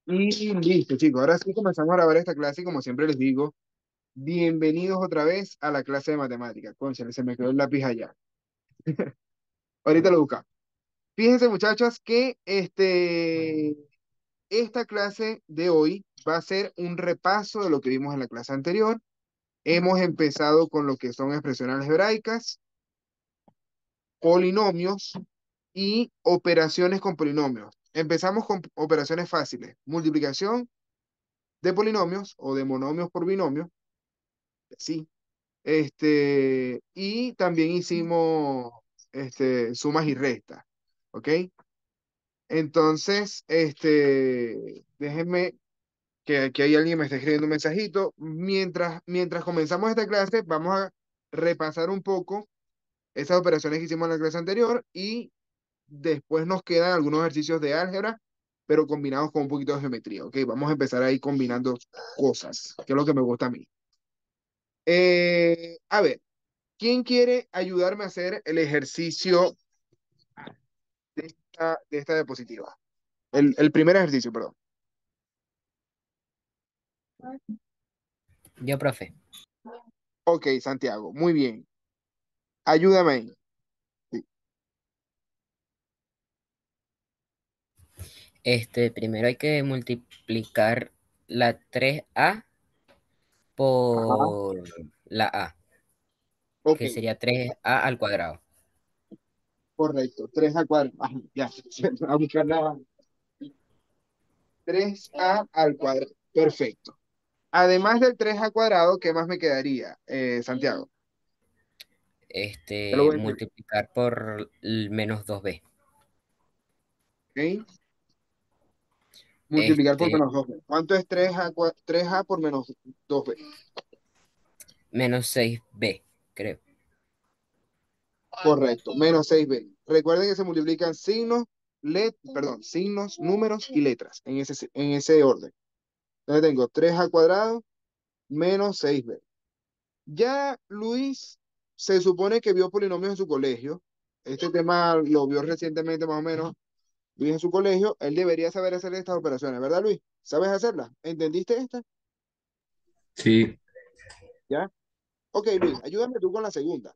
Y listo, chicos. Ahora sí comenzamos a grabar esta clase y como siempre les digo, bienvenidos otra vez a la clase de matemáticas. Cónchale, se me quedó el lápiz allá. Ahorita lo buscamos. Fíjense, muchachos, que esta clase de hoy va a ser un repaso de lo que vimos en la clase anterior. Hemos empezado con lo que son expresiones algebraicas, polinomios y operaciones con polinomios. Empezamos con operaciones fáciles, multiplicación de polinomios o de monomios por binomio, sí. Y también hicimos sumas y restas, ¿ok? Entonces, déjenme que aquí hay alguien me está escribiendo un mensajito. Mientras comenzamos esta clase, vamos a repasar un poco esas operaciones que hicimos en la clase anterior y después nos quedan algunos ejercicios de álgebra, pero combinados con un poquito de geometría, ¿ok? Vamos a empezar ahí combinando cosas, que es lo que me gusta a mí. A ver. ¿Quién quiere ayudarme a hacer el ejercicio de esta diapositiva? El primer ejercicio, perdón. Yo, profe. Ok, Santiago, muy bien. Ayúdame ahí. Sí. Primero hay que multiplicar la 3a Ajá. por la a, Ok, que sería 3a al cuadrado. correcto. 3 a cuadrado. Ajá, ya. A buscar la 3a al cuadrado. Perfecto. Además del 3 a cuadrado, ¿qué más me quedaría, Santiago? Te lo voy a escribir. Multiplicar por el menos 2b. ¿Ok? Multiplicar por Este, menos 2b. ¿Cuánto es 3a por menos 2b? Menos 6b, creo. Correcto, menos 6b. Recuerden que se multiplican signos, perdón, signos, números y letras en ese orden. Entonces tengo 3 al cuadrado menos 6b. Ya Luis se supone que vio polinomios en su colegio. Este tema lo vio recientemente más o menos. Luis en su colegio, él debería saber hacer estas operaciones, ¿verdad, Luis? ¿Sabes hacerlas? ¿Entendiste esta? Sí, ¿Ya? Ok, Luis, ayúdame tú con la segunda.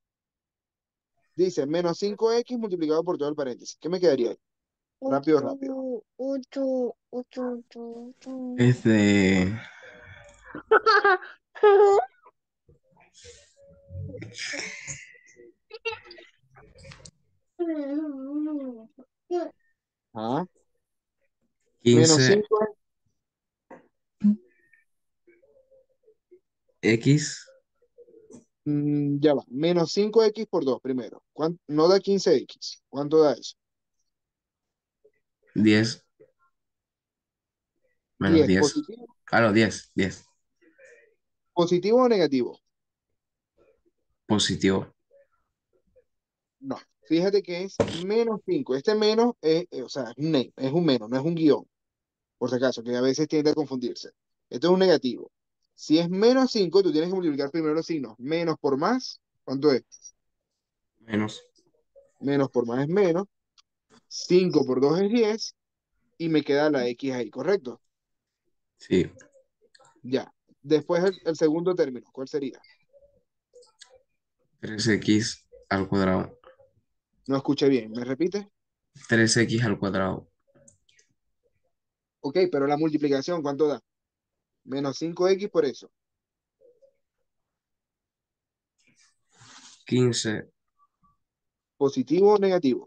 Dice menos 5x multiplicado por todo el paréntesis. ¿Qué me quedaría ahí? Rápido, rápido. es de Ah, menos 15 5. x Ya va. Menos 5x por 2 primero. No da 15x. ¿Cuánto da eso? 10 menos 10. 10. ¿Positivo? Claro, 10 ¿Positivo o negativo? positivo. No. Fíjate que es menos 5. Este menos o sea, es un menos, no es un guión. Por si acaso, que a veces tiende a confundirse. Esto es un negativo. Si es menos 5, tú tienes que multiplicar primero los signos. Menos por más, ¿cuánto es? Menos. Menos por más es menos. 5 por 2 es 10. Y me queda la x ahí, ¿correcto? Sí, Ya. Después el segundo término, ¿cuál sería? 3x al cuadrado. No escuché bien. ¿Me repite? 3x al cuadrado. Ok, pero la multiplicación, ¿cuánto da? Menos 5x por eso. 15 ¿Positivo o negativo?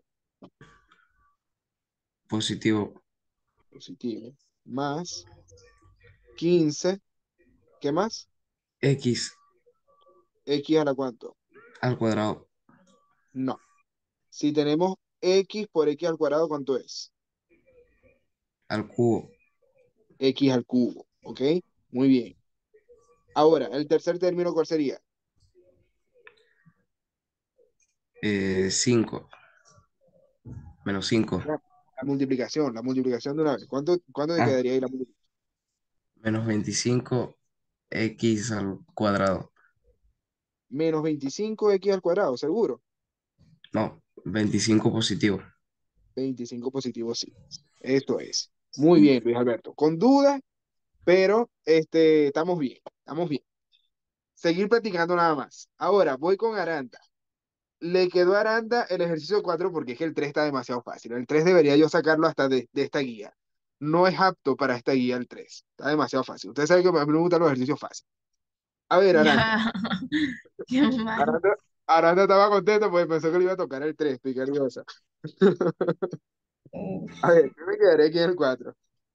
positivo. Positivo. Más 15. ¿Qué más? X ¿X a la cuánto? al cuadrado. No. Si tenemos x por x al cuadrado, ¿cuánto es? Al cubo. X al cubo. ¿Ok? Muy bien. Ahora, el tercer término, ¿cuál sería? 5 menos 5 La multiplicación de una vez. ¿Cuánto te Ah, quedaría ahí la multiplicación? menos 25 x al cuadrado. Menos 25x al cuadrado, seguro. No, 25 positivo. 25 positivo, sí. Esto es. Muy bien, Luis Alberto. Con dudas, pero estamos bien, estamos bien. Seguir practicando nada más. Ahora voy con Aranda. Le quedó a Aranda el ejercicio 4 porque es que el 3 está demasiado fácil. El 3 debería yo sacarlo hasta de esta guía. No es apto para esta guía el 3. Está demasiado fácil. Ustedes saben que a mí me gustan los ejercicios fáciles. A ver, Aranda. Ya, qué mal. Aranda, Aranda estaba contento porque pensó que le iba a tocar el 3, picariosa. A ver, yo me quedaré aquí en el 4.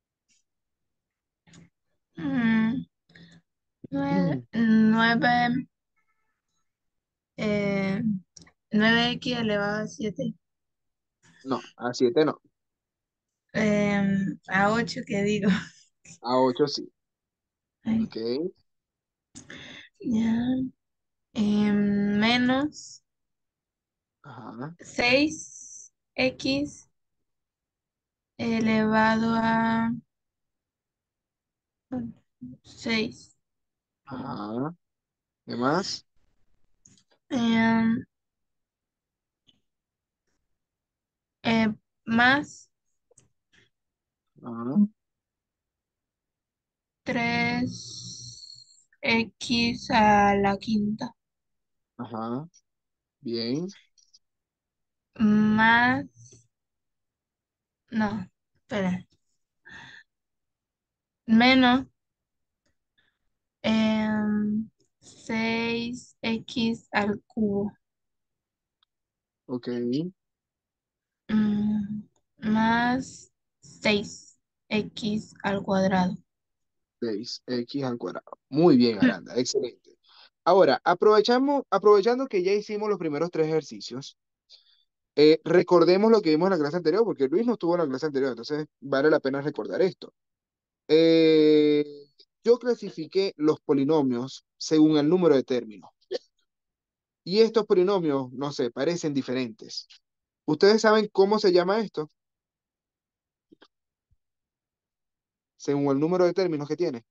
Mm, nueve, eh, 9x elevado a 7. No, a 7 no. A 8, ¿qué digo? A 8 sí. Ay, Ok. ya. Menos Ajá. 6x elevado a 6. Ajá. ¿Qué más? Más Ajá. 3x a la quinta. Ajá. Bien. Más, no, espera. Menos 6x al cubo. Ok. Mm, Más 6x al cuadrado. 6x al cuadrado. Muy bien, Aranda. Excelente. Ahora, aprovechando que ya hicimos los primeros tres ejercicios, recordemos lo que vimos en la clase anterior, porque Luis no estuvo en la clase anterior, entonces vale la pena recordar esto. Eh, yo clasifiqué los polinomios según el número de términos. Y estos polinomios, no sé, parecen diferentes. ¿Ustedes saben cómo se llama esto? Según el número de términos que tiene.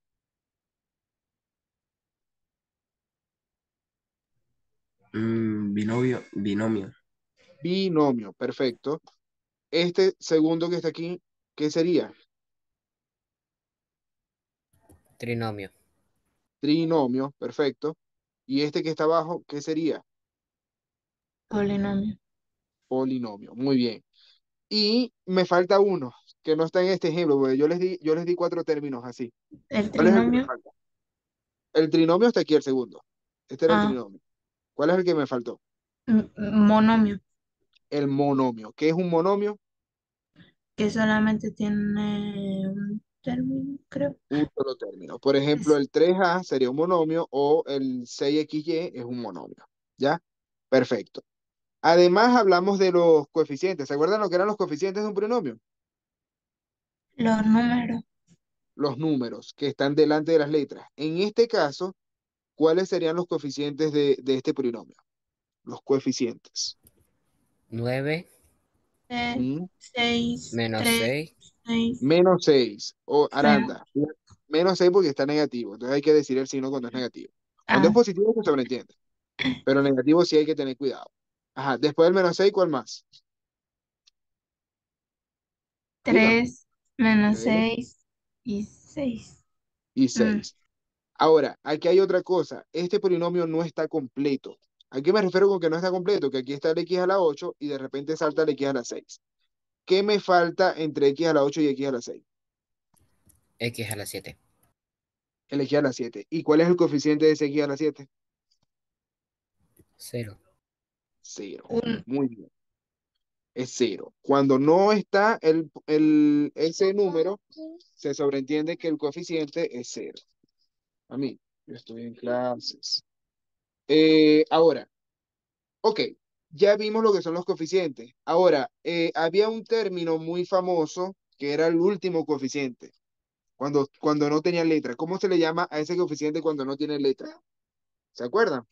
Binomio, binomio. Binomio, perfecto. Este segundo que está aquí, ¿qué sería? Trinomio. Trinomio, perfecto. Y este que está abajo, ¿qué sería? Polinomio. Polinomio, muy bien. Y me falta uno, que no está en este ejemplo, porque yo les di cuatro términos así. El ¿Cuál es el que me trinomio. falta? El trinomio está aquí el segundo. Este era el Ah, trinomio. ¿Cuál es el que me faltó? monomio. El monomio. ¿Qué es un monomio? Que solamente tiene un término, creo. Un solo término. Por ejemplo, Es el 3a sería un monomio o el 6xy es un monomio. ¿Ya? Perfecto. Además, hablamos de los coeficientes. ¿Se acuerdan lo que eran los coeficientes de un polinomio? los números. Los números que están delante de las letras. En este caso, ¿cuáles serían los coeficientes de este polinomio? Los coeficientes. 9 ¿Mm? 6, menos 3, 6. 6, Menos 6 o 0. Aranda. Menos 6 porque está negativo. Entonces hay que decir el signo cuando es negativo. Cuando es Ah, positivo se sobreentiende. Pero negativo sí hay que tener cuidado. Ajá. Después del menos 6, ¿cuál más? Diga. 3 menos 3 6 y 6. y 6. Ahora, aquí hay otra cosa. Este polinomio no está completo. ¿A qué me refiero con que no está completo? Que aquí está el x a la 8 y de repente salta el x a la 6. ¿Qué me falta entre x a la 8 y x a la 6? X a la 7. El x a la 7. ¿Y cuál es el coeficiente de ese x a la 7? 0. Cero. Un, Muy bien. Es cero. Cuando no está ese número, se sobreentiende que el coeficiente es cero. A mí, yo estoy en clases. Ahora, ok, ya vimos lo que son los coeficientes. Ahora, había un término muy famoso que era el último coeficiente, cuando no tenía letra. ¿Cómo se le llama a ese coeficiente cuando no tiene letra? ¿Se acuerdan?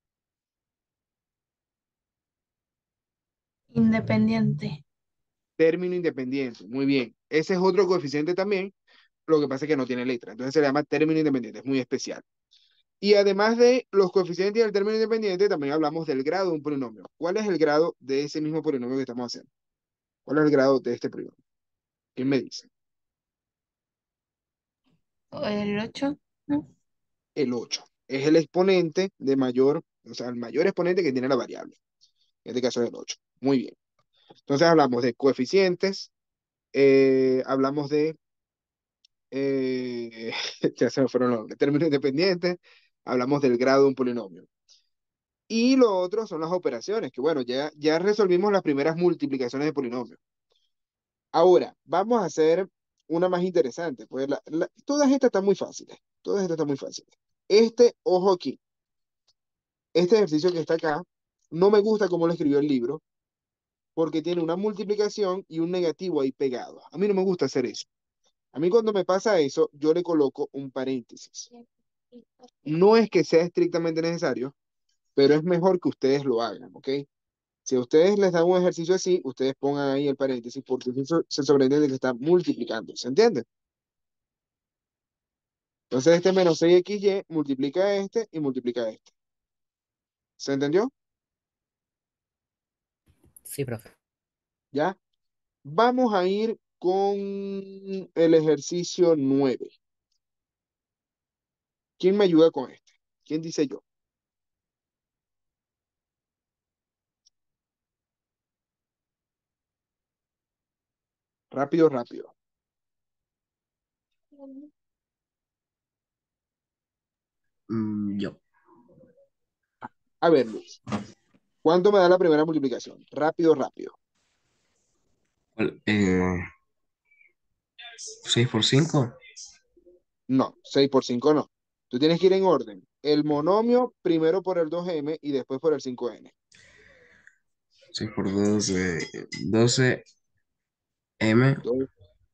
independiente. Término independiente. Muy bien. Ese es otro coeficiente también. Lo que pasa es que no tiene letra. Entonces se le llama término independiente. Es muy especial. Y además de los coeficientes del término independiente, también hablamos del grado de un polinomio. ¿Cuál es el grado de ese mismo polinomio que estamos haciendo? ¿Cuál es el grado de este polinomio? ¿Quién me dice? O el 8, ¿no? El 8. Es el exponente de mayor, o sea, el mayor exponente que tiene la variable. En este caso es el 8. Muy bien. Entonces hablamos de coeficientes, hablamos de, eh, ya se me fueron los nombres, términos independientes, hablamos del grado de un polinomio. Y lo otro son las operaciones, que bueno, ya resolvimos las primeras multiplicaciones de polinomios. Ahora, vamos a hacer una más interesante, pues todas estas están muy fáciles, todas estas están muy fáciles. Ojo aquí, este ejercicio que está acá, no me gusta cómo lo escribió el libro, porque tiene una multiplicación y un negativo ahí pegado. A mí no me gusta hacer eso. A mí cuando me pasa eso, yo le coloco un paréntesis. No es que sea estrictamente necesario, pero es mejor que ustedes lo hagan, ¿ok? Si a ustedes les dan un ejercicio así, ustedes pongan ahí el paréntesis porque eso se sobreentiende que está multiplicando, ¿se entiende? Entonces este menos 6xy multiplica este y multiplica este. ¿Se entendió? Sí, profe. ¿Ya? Vamos a ir con el ejercicio 9. ¿Quién me ayuda con este? ¿Quién dice yo? Rápido, rápido. Yo. A ver, Luis, ¿cuánto me da la primera multiplicación? Rápido, rápido. ¿Cuál? 6 por 5. No, 6 por 5 no. Tú tienes que ir en orden. El monomio primero por el 2m y después por el 5n. 6 por 2, 12 M. Dos-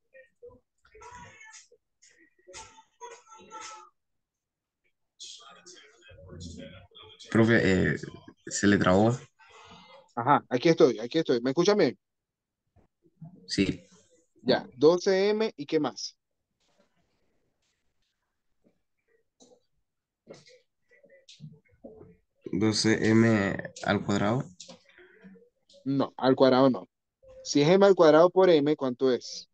Profe, se le trabó. Ajá, aquí estoy, aquí estoy. ¿Me escuchan bien? Sí. Ya, 12m y ¿qué más? 12M al cuadrado. No, al cuadrado no. Si es m al cuadrado por m, ¿cuánto es?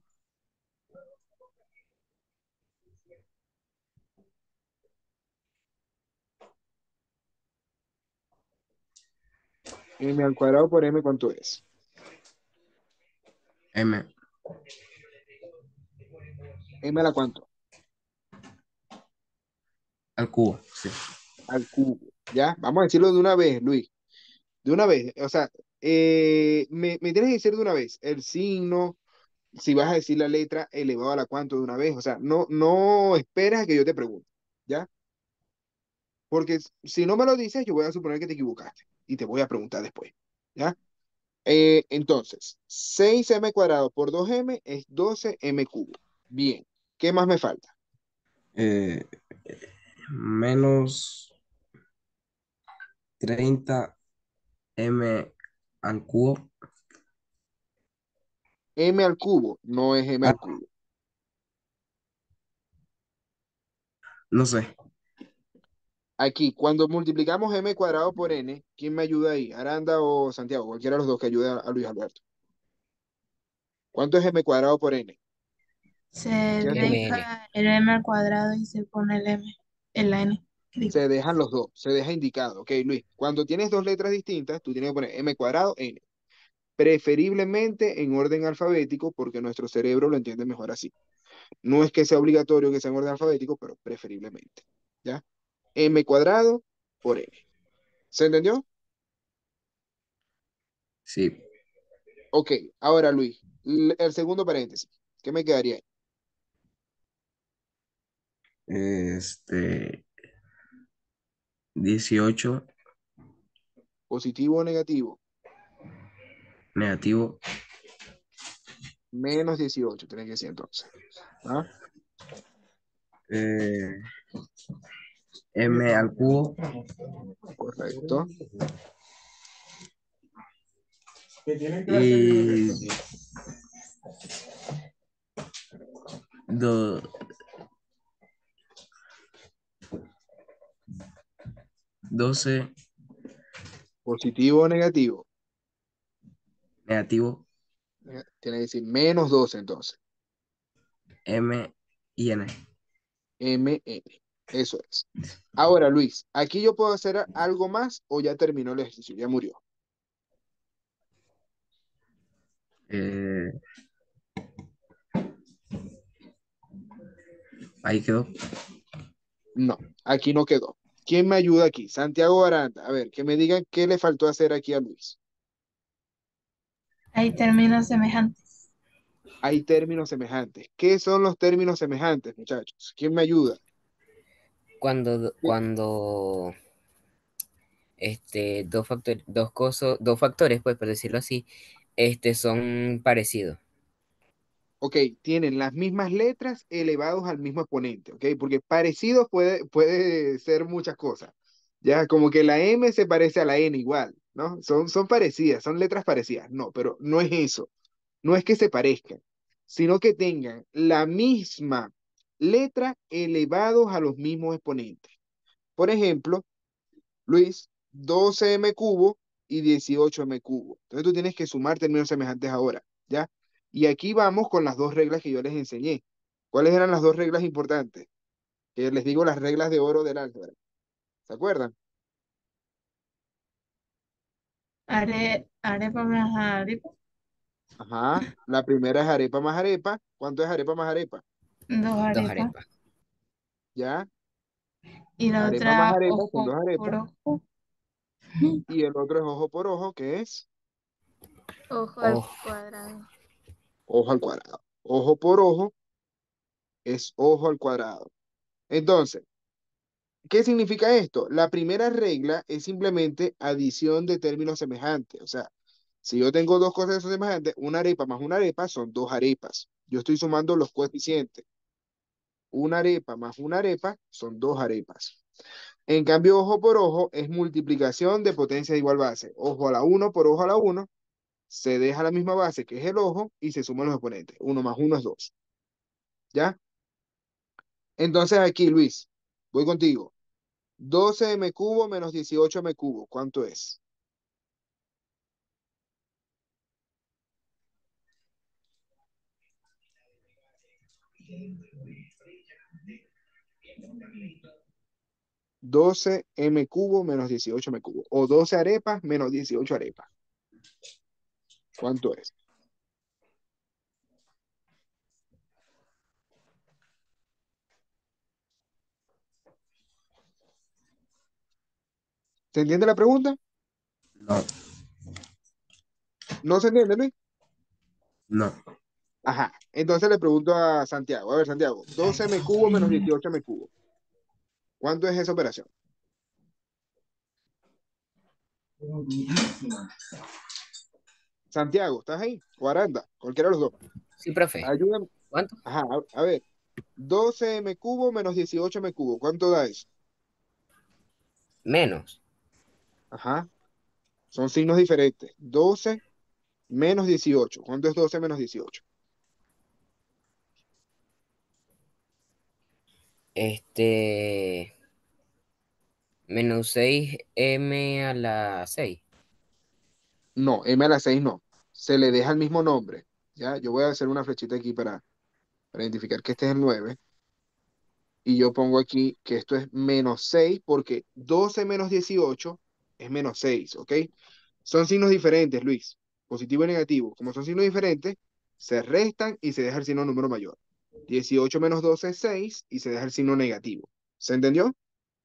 M al cuadrado por m, ¿cuánto es? M M a la cuánto? al cubo. Sí. Al cubo. ¿Ya? Vamos a decirlo de una vez, Luis. De una vez. O sea, me tienes que decir de una vez el signo, si vas a decir la letra elevado a la cuánto de una vez. O sea, no esperas a que yo te pregunte. ¿Ya? Porque si no me lo dices, yo voy a suponer que te equivocaste y te voy a preguntar después. ¿Ya? Entonces, 6m cuadrado por 2m es 12m cubo. Bien. ¿Qué más me falta? Eh, menos 30M al cubo. M al cubo no es m Ah, al cubo. no sé. Aquí, cuando multiplicamos m cuadrado por n, ¿quién me ayuda ahí? ¿Aranda o Santiago? Cualquiera de los dos que ayude a Luis Alberto. ¿Cuánto es m cuadrado por n? Se ¿Qué hacemos? MN. deja el m al cuadrado y se pone el m, la n. Digo. Se dejan los dos, se deja indicado. Ok, Luis, cuando tienes dos letras distintas, tú tienes que poner m cuadrado, n. Preferiblemente en orden alfabético, porque nuestro cerebro lo entiende mejor así. No es que sea obligatorio que sea en orden alfabético, pero preferiblemente. ¿Ya? M cuadrado por n. ¿Se entendió? Sí. Ok, ahora Luis, el segundo paréntesis. ¿Qué me quedaría ahí? Este, 18 ¿Positivo o negativo? negativo. Menos 18, tiene que ser entonces. ¿Ah? eh, M al cubo. Correcto. Y do- 12 ¿Positivo o negativo? negativo. Tiene que decir menos 12 entonces. M y N. MN. Eso es. Ahora, Luis, ¿aquí yo puedo hacer algo más o ya terminó el ejercicio? Ya murió. Eh, ahí quedó. No, aquí no quedó. ¿Quién me ayuda aquí? Santiago Aranda. A ver, que me digan qué le faltó hacer aquí a Luis. Hay términos semejantes. Hay términos semejantes. ¿Qué son los términos semejantes, muchachos? ¿Quién me ayuda? Cuando dos factores, pues, por decirlo así, son parecidos. Ok, tienen las mismas letras elevados al mismo exponente, ¿ok? Porque parecido puede ser muchas cosas. Ya, como que la M se parece a la N igual, ¿no? Son parecidas, son letras parecidas. No, pero no es eso. No es que se parezcan, sino que tengan la misma letra elevados a los mismos exponentes. Por ejemplo, Luis, 12m cubo y 18m cubo. Entonces tú tienes que sumar términos semejantes ahora, ¿ya? Y aquí vamos con las dos reglas que yo les enseñé. ¿Cuáles eran las dos reglas importantes? Que les digo las reglas de oro del álgebra. ¿Se acuerdan? Arepa más arepa. Ajá. La primera es arepa más arepa. ¿Cuánto es arepa más arepa? Dos Dos arepas. arepas. ¿Ya? Y la Arepa más otra arepa son dos ojo por arepas. ojo. Y el otro es ojo por ojo, que es Ojo al Oh, cuadrado. ojo al cuadrado. Ojo por ojo es ojo al cuadrado. Entonces, ¿qué significa esto? La primera regla es simplemente adición de términos semejantes. O sea, si yo tengo dos cosas que son semejantes, una arepa más una arepa son dos arepas. Yo estoy sumando los coeficientes. Una arepa más una arepa son dos arepas. En cambio, ojo por ojo es multiplicación de potencia de igual base. Ojo a la uno por ojo a la uno, se deja la misma base que es el ojo y se suman los exponentes. Uno más uno es dos. ¿Ya? Entonces aquí, Luis, voy contigo. 12m cubo menos 18m cubo, ¿cuánto es? Doce m cubo menos 18m cubo. O 12 arepas menos 18 arepas. ¿Cuánto es? ¿Se entiende la pregunta? No, ¿No se entiende, Luis? no. Ajá. Entonces le pregunto a Santiago. A ver, Santiago. 12m cubo menos 18m cubo. ¿Cuánto es esa operación? Santiago, ¿estás ahí? O Aranda, cualquiera de los dos. sí, profe. Ayúdame. ¿Cuánto? Ajá, a ver. 12m cubo menos 18m cubo. ¿Cuánto da eso? Menos. Ajá. Son signos diferentes. 12 menos 18. ¿Cuánto es 12 menos 18? Este, menos 6m a la 6. No, m a la 6 no. Se le deja el mismo nombre. ¿Ya? Yo voy a hacer una flechita aquí para identificar que este es el 9. Y yo pongo aquí que esto es menos 6 porque 12 menos 18 es menos 6, ¿ok? Son signos diferentes, Luis. Positivo y negativo. Como son signos diferentes, se restan y se deja el signo número mayor. 18 menos 12 es 6 y se deja el signo negativo. ¿Se entendió?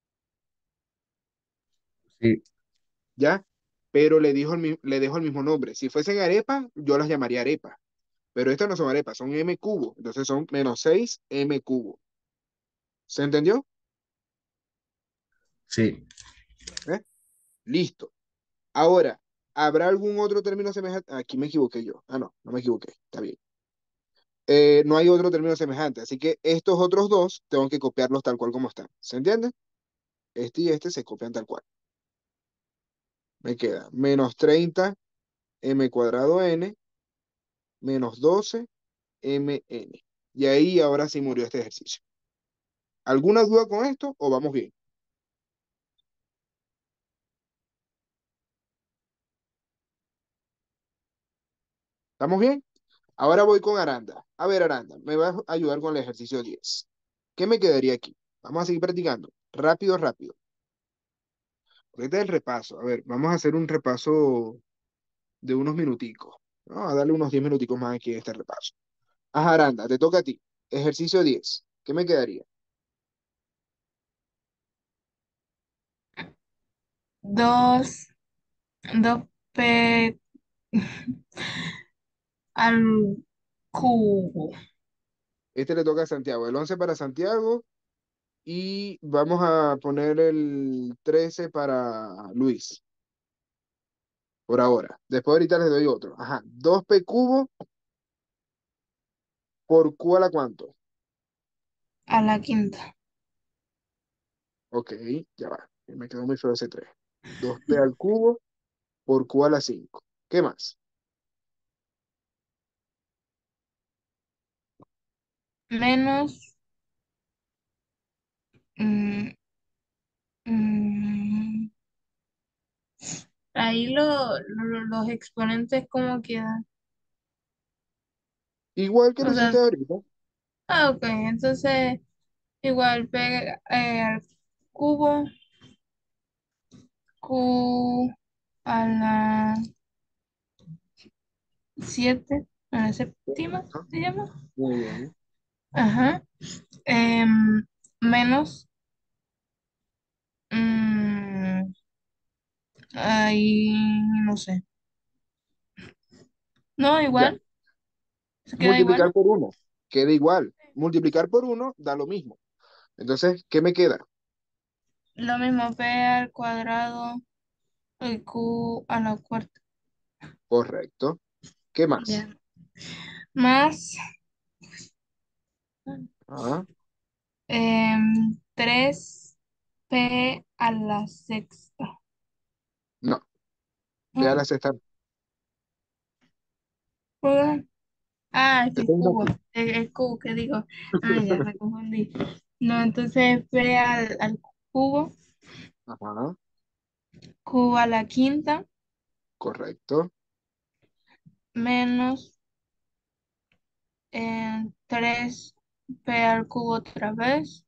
Sí, ¿Ya? Pero le dejo el mismo nombre. Si fuesen arepas, yo las llamaría arepas. Pero estas no son arepas, son m cubo. Entonces son menos 6 m cubo. ¿Se entendió? sí. ¿Eh? Listo. Ahora, ¿habrá algún otro término semejante? Aquí me equivoqué yo. Ah, no, no me equivoqué. Está bien. No hay otro término semejante. Así que estos otros dos tengo que copiarlos tal cual como están. ¿Se entiende? Este y este se copian tal cual. Me queda menos 30 m cuadrado n menos 12 mn. Y ahí ahora sí murió este ejercicio. ¿Alguna duda con esto o vamos bien? ¿Estamos bien? Ahora voy con Aranda. A ver, Aranda, me vas a ayudar con el ejercicio 10. ¿Qué me quedaría aquí? Vamos a seguir practicando. Rápido, rápido. Ahorita el repaso. A ver, vamos a hacer un repaso de unos minuticos. Vamos a darle unos 10 minuticos más aquí en este repaso. Ajá, Aranda, te toca a ti. Ejercicio 10. ¿Qué me quedaría? Dos, dos P al cubo. Este le toca a Santiago. El 11 para Santiago y vamos a poner el 13 para Luis, por ahora. Después ahorita les doy otro. Ajá, 2p cubo por q a la cuánto. A la quinta. Ok, ya va. Me quedó muy feo ese 3. 2p al cubo por q a la 5. ¿Qué más? Menos mm, mm, ahí los exponentes como quedan. Igual que lo O hiciste sea, ahorita. ok, entonces igual pega al cubo, q a la 7, a la séptima, ¿No? ¿se llama? Muy bien. Ajá. Menos, mm, ahí no sé. No, Ya. igual, se queda Multiplicar igual. por uno. Queda igual. Multiplicar por uno da lo mismo. Entonces, ¿qué me queda? Lo mismo, p al cuadrado y q a la cuarta. Correcto. ¿Qué más? Ya. Más 3p a la sexta. No. P a ¿No? la sexta. ¿Verdad? Ah, es Te el tengo cubo. aquí. El cubo que digo. Ah, ya me confundí. No, entonces p al cubo, Ajá. q a la quinta, Correcto. menos 3p al cubo otra vez,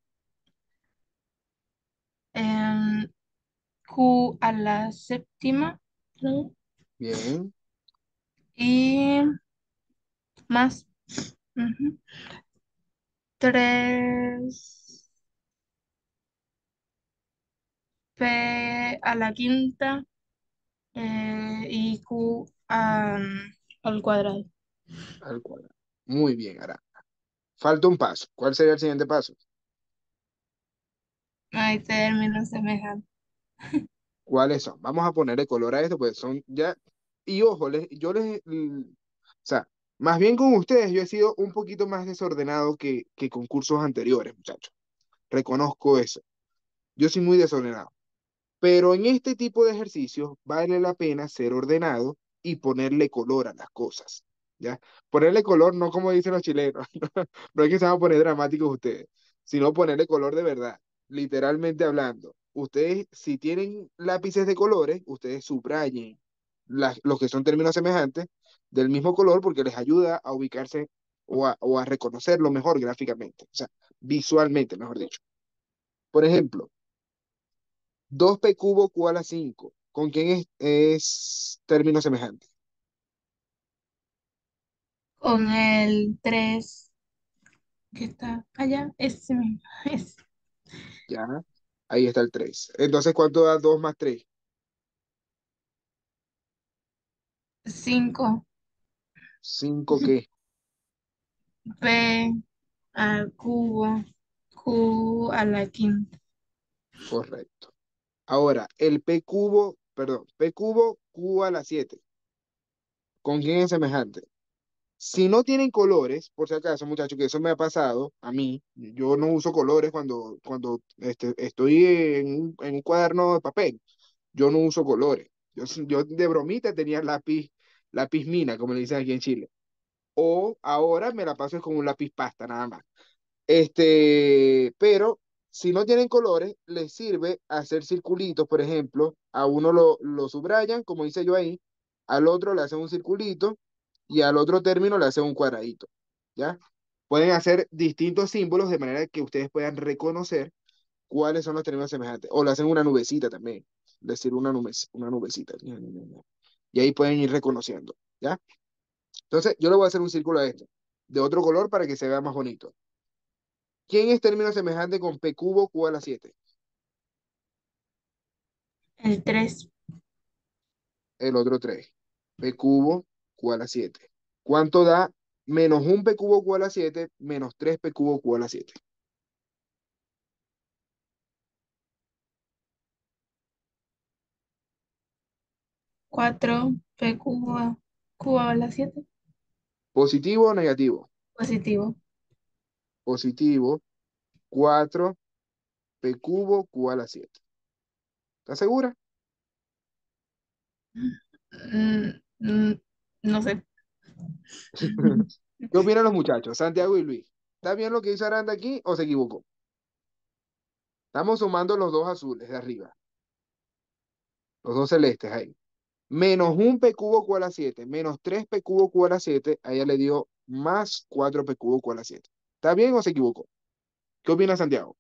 em, q a la séptima, ¿no? Bien. Y más 3p a la quinta y al cuadrado. Al cuadrado. Muy bien, Ara. Falta un paso. ¿Cuál sería el siguiente paso? Hay términos semejantes. ¿Cuáles son? Vamos a ponerle color a esto, pues son ya. Y ojo, o sea, más bien con ustedes, yo he sido un poquito más desordenado que con cursos anteriores, muchachos. Reconozco eso. Yo soy muy desordenado. Pero en este tipo de ejercicios vale la pena ser ordenado y ponerle color a las cosas, ¿ya? Ponerle color no como dicen los chilenos, no es que se van a poner dramáticos ustedes, sino ponerle color de verdad, literalmente hablando. Ustedes, si tienen lápices de colores, ustedes subrayen los que son términos semejantes del mismo color porque les ayuda a ubicarse o a reconocerlo mejor gráficamente, o sea, visualmente, mejor dicho. Por ejemplo, 2p cubo q a la 5. ¿Con quién es término semejante? Con el 3 que está allá, ese mismo, es Ya, ahí está el 3. Entonces, ¿cuánto da 2 más 3? 5p 5 qué, al cubo, q a la quinta. correcto. Ahora, el p cubo, perdón, p cubo q a la 7. ¿Con quién es semejante? Si no tienen colores, por si acaso, muchachos, que eso me ha pasado a mí, yo no uso colores cuando estoy en un cuaderno de papel, yo no uso colores. Yo de bromita tenía lápiz mina, como le dicen aquí en Chile. O ahora me la paso es con un lápiz pasta, nada más. Pero si no tienen colores, les sirve hacer circulitos, por ejemplo, a uno lo subrayan, como hice yo ahí, al otro le hacen un circulito y al otro término le hacen un cuadradito, ¿ya? Pueden hacer distintos símbolos de manera que ustedes puedan reconocer cuáles son los términos semejantes. O le hacen una nubecita también. Decir una nubecita. Y ahí pueden ir reconociendo. ¿Ya? Entonces, yo le voy a hacer un círculo a esto. De otro color para que se vea más bonito. ¿Quién es término semejante con P cubo Q a la 7? El 3. El otro 3. P cubo Q a la 7. ¿Cuánto da menos un P cubo Q a la 7 menos 3 P cubo Q a la 7? 4 P cubo a la 7. ¿Positivo o negativo? Positivo. Positivo. 4 P cubo Q a la 7. ¿Estás segura? Mm, mm, no sé. ¿Qué opinan los muchachos, Santiago y Luis? ¿Está bien lo que hizo Aranda aquí o se equivocó? Estamos sumando los dos azules de arriba, los dos celestes ahí. Menos un P cubo Q a la 7, menos 3 P cubo Q a la 7, a ella le dio más 4 P cubo Q a la 7. ¿Está bien o se equivocó? ¿Qué opina Santiago?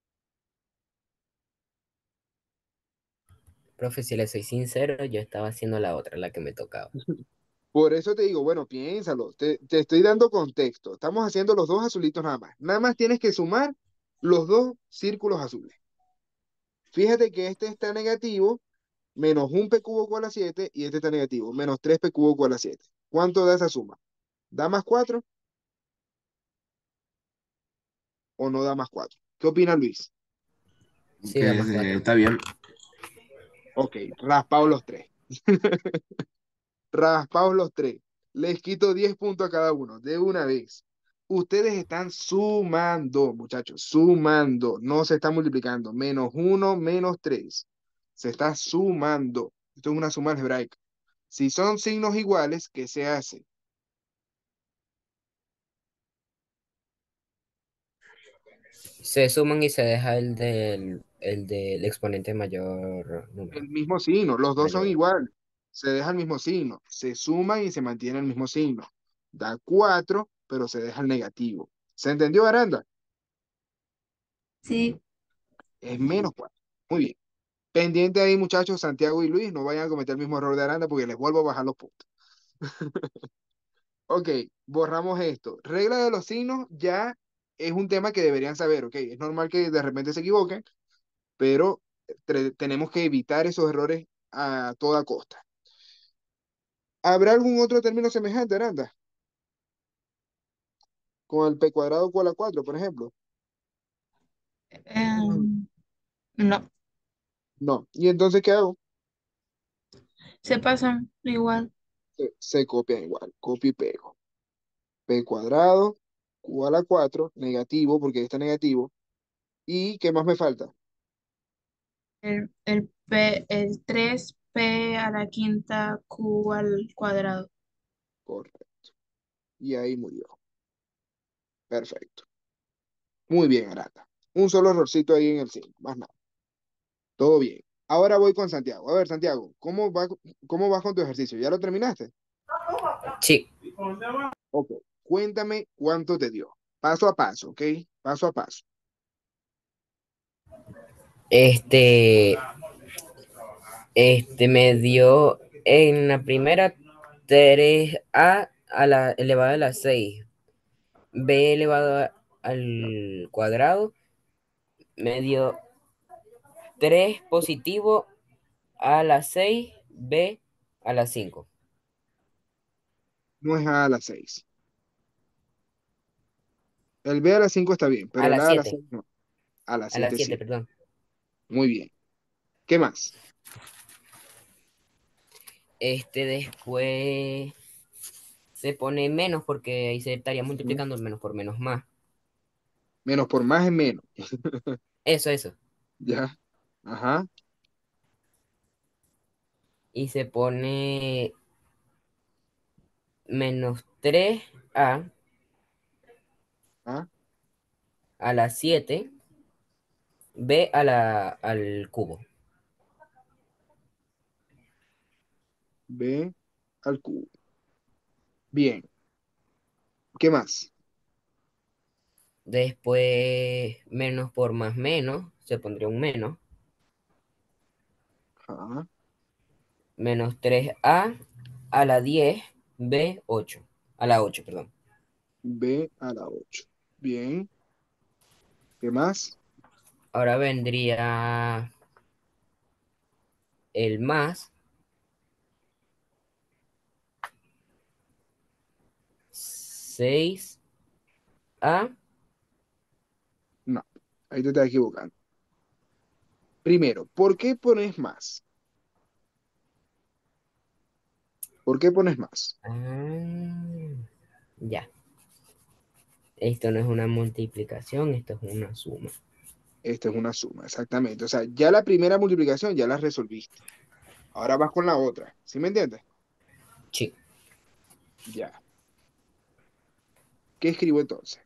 Profe, si le soy sincero, yo estaba haciendo la otra, la que me tocaba. Por eso te digo, bueno, piénsalo, te estoy dando contexto. Estamos haciendo los dos azulitos nada más. Nada más tienes que sumar los dos círculos azules. Fíjate que este está negativo, menos un P cubo Q a la 7, y este está negativo, menos 3 P cubo Q a la 7. ¿Cuánto da esa suma? ¿Da más 4 o no da más 4? ¿Qué opina Luis? Sí, da más Está 4. bien. Ok, raspados los tres. Raspados los tres. Les quito 10 puntos a cada uno, de una vez. Ustedes están sumando, muchachos, sumando. No se está multiplicando. Menos uno, menos 3. Se está sumando. Esto es una suma algebraica. Si son signos iguales, ¿qué se hace? Se suman y se deja el del exponente mayor El número. mismo signo. Los dos son Mayor. iguales. Se deja el mismo signo. Se suman y se mantiene el mismo signo. Da 4, pero se deja el negativo. ¿Se entendió, Aranda? Sí. Es menos 4. Muy bien. Pendiente ahí, muchachos, Santiago y Luis, no vayan a cometer el mismo error de Aranda porque les vuelvo a bajar los puntos. Ok, borramos esto. Regla de los signos ya es un tema que deberían saber, ok. Es normal que de repente se equivoquen, pero tenemos que evitar esos errores a toda costa. ¿Habrá algún otro término semejante, Aranda? Con el P cuadrado igual a 4, por ejemplo. Em, no. No. ¿Y entonces qué hago? Se pasan igual. Se copian igual, copio y pego. P cuadrado igual a 4, negativo, porque ahí está negativo. ¿Y qué más me falta? El 3 P a la quinta Q al cuadrado. Correcto. Y ahí murió. Perfecto. Muy bien, Arata. Un solo errorcito ahí en el 5, más nada. Todo bien. Ahora voy con Santiago. A ver, Santiago, cómo vas con tu ejercicio? ¿Ya lo terminaste? Sí. Ok. Cuéntame cuánto te dio. Paso a paso, ¿ok? Paso a paso. Este, me dio en la primera 3a la elevado a la 6, b elevado al cuadrado, me dio 3 positivo a la 6, b a la 5, No es A a la 6. El B a la 5 está bien, a pero el la A a la 7, 6 no. A la a la 7 7, sí. perdón. Muy bien. ¿Qué más? Después se pone menos porque ahí se estaría Ujú. multiplicando menos por menos más. Menos por más es menos. Eso. ¿Ya? Ajá. Y se pone menos 3a A, a la 7, b al cubo. B al cubo. Bien. ¿Qué más? Después, menos por más menos, se pondría un menos. Ajá. Menos 3a la 10 b 8. A la 8, perdón. B a la 8. Bien. ¿Qué más? Ahora vendría el más 6a. No, ahí te estás equivocando. Primero, ¿por qué pones más? ¿Por qué pones más? Ya. Esto no es una multiplicación, esto es una suma. Esta es una suma, exactamente. O sea, ya la primera multiplicación ya la resolviste. Ahora vas con la otra. ¿Sí me entiendes? Sí. Ya. ¿Qué escribo entonces?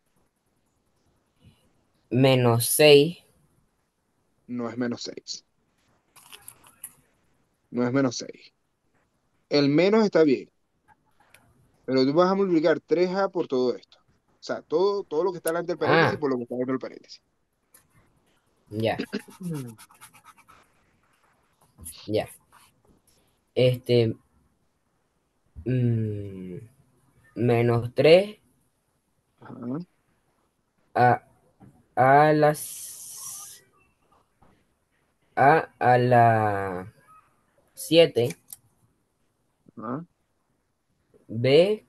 Menos 6. No es menos 6. No es menos 6. El menos está bien, pero tú vas a multiplicar 3a por todo esto. O sea, todo lo que está delante del paréntesis Ah, por lo que está dentro del paréntesis. ya, Mm. ya. Este, mm, menos 3 Ajá, a, a las a la 7 ajá. b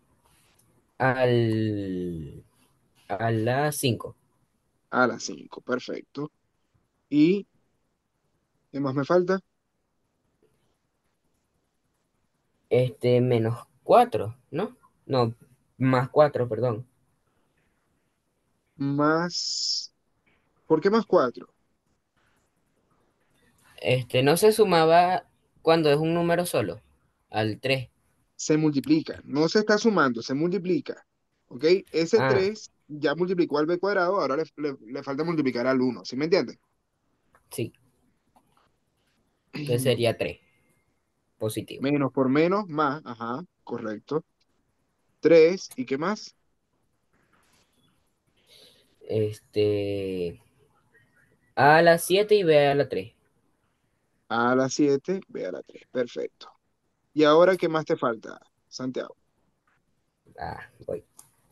al a la 5. A las 5, perfecto. ¿Y qué más me falta? Menos 4, ¿no? No, más 4, perdón. Más. ¿Por qué más 4? No se sumaba cuando es un número solo, al 3. Se multiplica. No se está sumando, se multiplica. ¿Ok? Ese Ah, 3 ya multiplicó al b cuadrado, ahora le falta multiplicar al uno. ¿Sí me entiendes? sí, entonces sería 3 positivo. Menos por menos, más. Ajá, correcto. 3. ¿Y qué más? Este, a la 7 y b a la 3. A la 7, b a la 3. Perfecto. ¿Y ahora qué más te falta, Santiago? Ah, voy.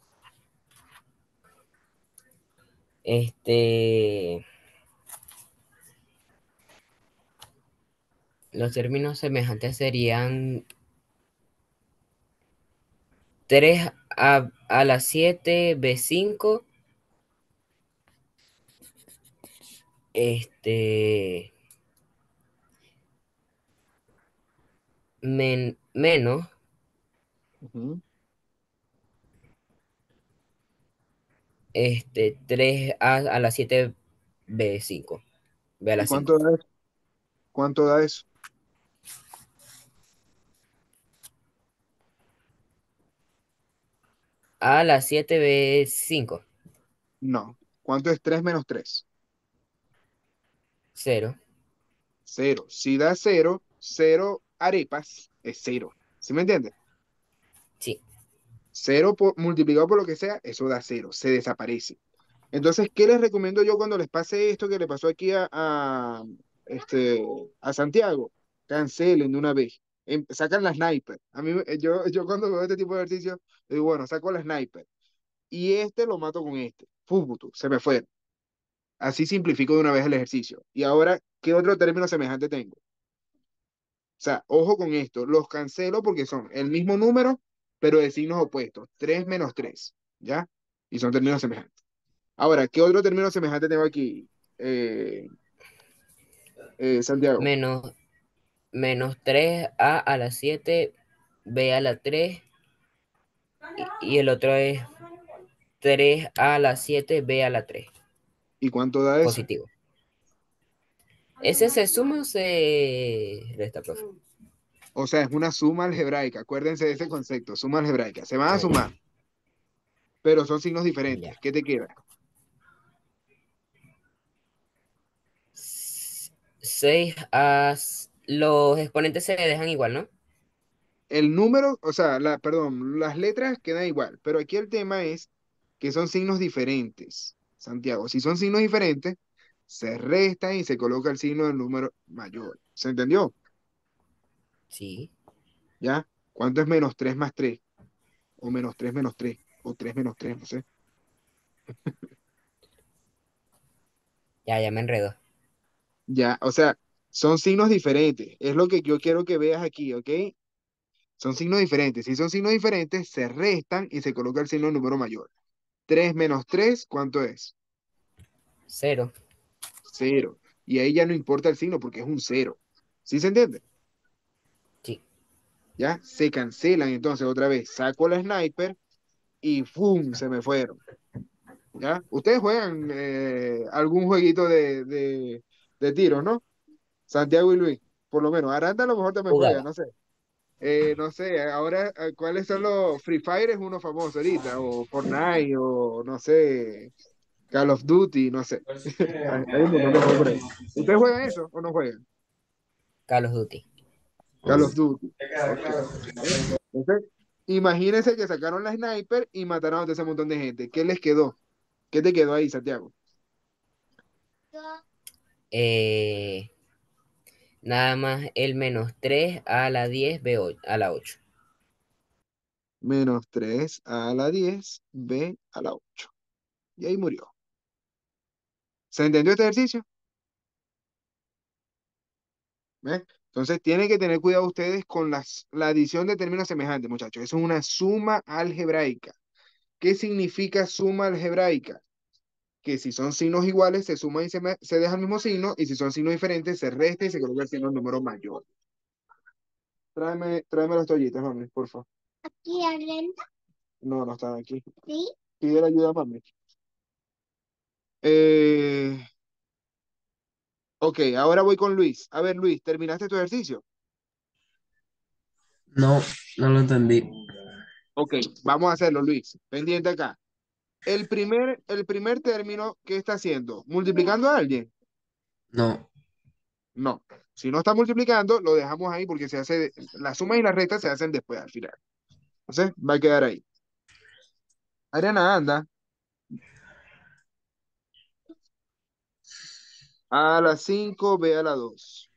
Este, los términos semejantes serían 3 a la 7 b5. Este, menos, Ujú. 3 a la 7 b5. B a ¿Y la 5. cuánto da eso? ¿Cuánto da eso? A la 7 b5. No. ¿Cuánto es 3 menos 3? 0. Cero. Si da cero, cero arepas es cero. ¿Sí me entiendes? Sí. Cero multiplicado por lo que sea, eso da cero, se desaparece. Entonces, ¿qué les recomiendo yo cuando les pase esto que le pasó aquí este, a Santiago? Cancelen de una vez. Sacan la sniper. A mí, yo cuando veo este tipo de ejercicio, digo, bueno, saco la sniper. Y este lo mato con este. Fútbol, se me fue. Así simplifico de una vez el ejercicio. Y ahora, ¿qué otro término semejante tengo? O sea, ojo con esto, los cancelo porque son el mismo número, pero de signos opuestos. 3 menos 3, ¿ya? Y son términos semejantes. Ahora, ¿qué otro término semejante tengo aquí, eh, Santiago? Menos, menos 3 a la 7 b a la 3. Y el otro es 3 a la 7 b a la 3. ¿Y cuánto da eso? Positivo. ¿Ese se suma o se resta, profe? O sea, es una suma algebraica. Acuérdense de ese concepto, suma algebraica. Se van a Ah, sumar, pero son signos diferentes. ya. ¿Qué te queda? 6 a... Los exponentes se dejan igual, ¿no? El número, o sea, perdón, las letras quedan igual, pero aquí el tema es que son signos diferentes. Santiago, si son signos diferentes, se restan y se coloca el signo del número mayor. ¿Se entendió? Sí, ¿Ya? ¿Cuánto es menos 3 más 3? O menos 3 menos 3. O 3 menos 3, no sé. ya me enredo. Ya, o sea, son signos diferentes. Es lo que yo quiero que veas aquí, ¿ok? Son signos diferentes. Si son signos diferentes, se restan y se coloca el signo del número mayor. 3 menos 3, ¿cuánto es? 0. Cero. Y ahí ya no importa el signo porque es un cero. ¿Sí se entiende? Sí. Ya se cancelan entonces otra vez. Saco la sniper y ¡fum! Se me fueron. ¿Ya? Ustedes juegan algún jueguito de tiros, ¿no? Santiago y Luis, por lo menos. Aranda a lo mejor también juega, Jugaba. no sé. No sé, ahora, ¿cuáles son los Free Fire? Es uno famoso ahorita, o Fortnite, o no sé, Call of Duty, no sé. Hay un montón de juegos por ahí. ¿Ustedes juegan eso o no juegan? Call of Duty. Call of Duty. Ok. ¿Eh? Entonces, imagínense que sacaron la sniper y mataron a todo ese montón de gente. ¿Qué les quedó? ¿Qué te quedó ahí, Santiago? Eh, nada más el menos 3 a la 10 a la 8. Menos 3 a la 10 b a la 8. Y ahí murió. ¿Se entendió este ejercicio? ¿Ves? Entonces, tienen que tener cuidado ustedes con la adición de términos semejantes, muchachos. Eso es una suma algebraica. ¿Qué significa suma algebraica? Que si son signos iguales, se suma y se deja el mismo signo, y si son signos diferentes, se resta y se coloca el signo número mayor. Tráeme las toallitas, mami, por favor. ¿Aquí adentro? No, no están aquí. ¿Sí? Pide la ayuda, mami. Eh, ok, ahora voy con Luis. A ver, Luis, ¿terminaste tu ejercicio? No, no lo entendí. Ok, vamos a hacerlo, Luis. Pendiente acá. El primer término, ¿qué está haciendo? ¿Multiplicando a alguien? No. No. Si no está multiplicando, lo dejamos ahí porque la suma y la resta se hacen después, al final. Entonces, va a quedar ahí. Ariana, anda. A la 5 B a la 2.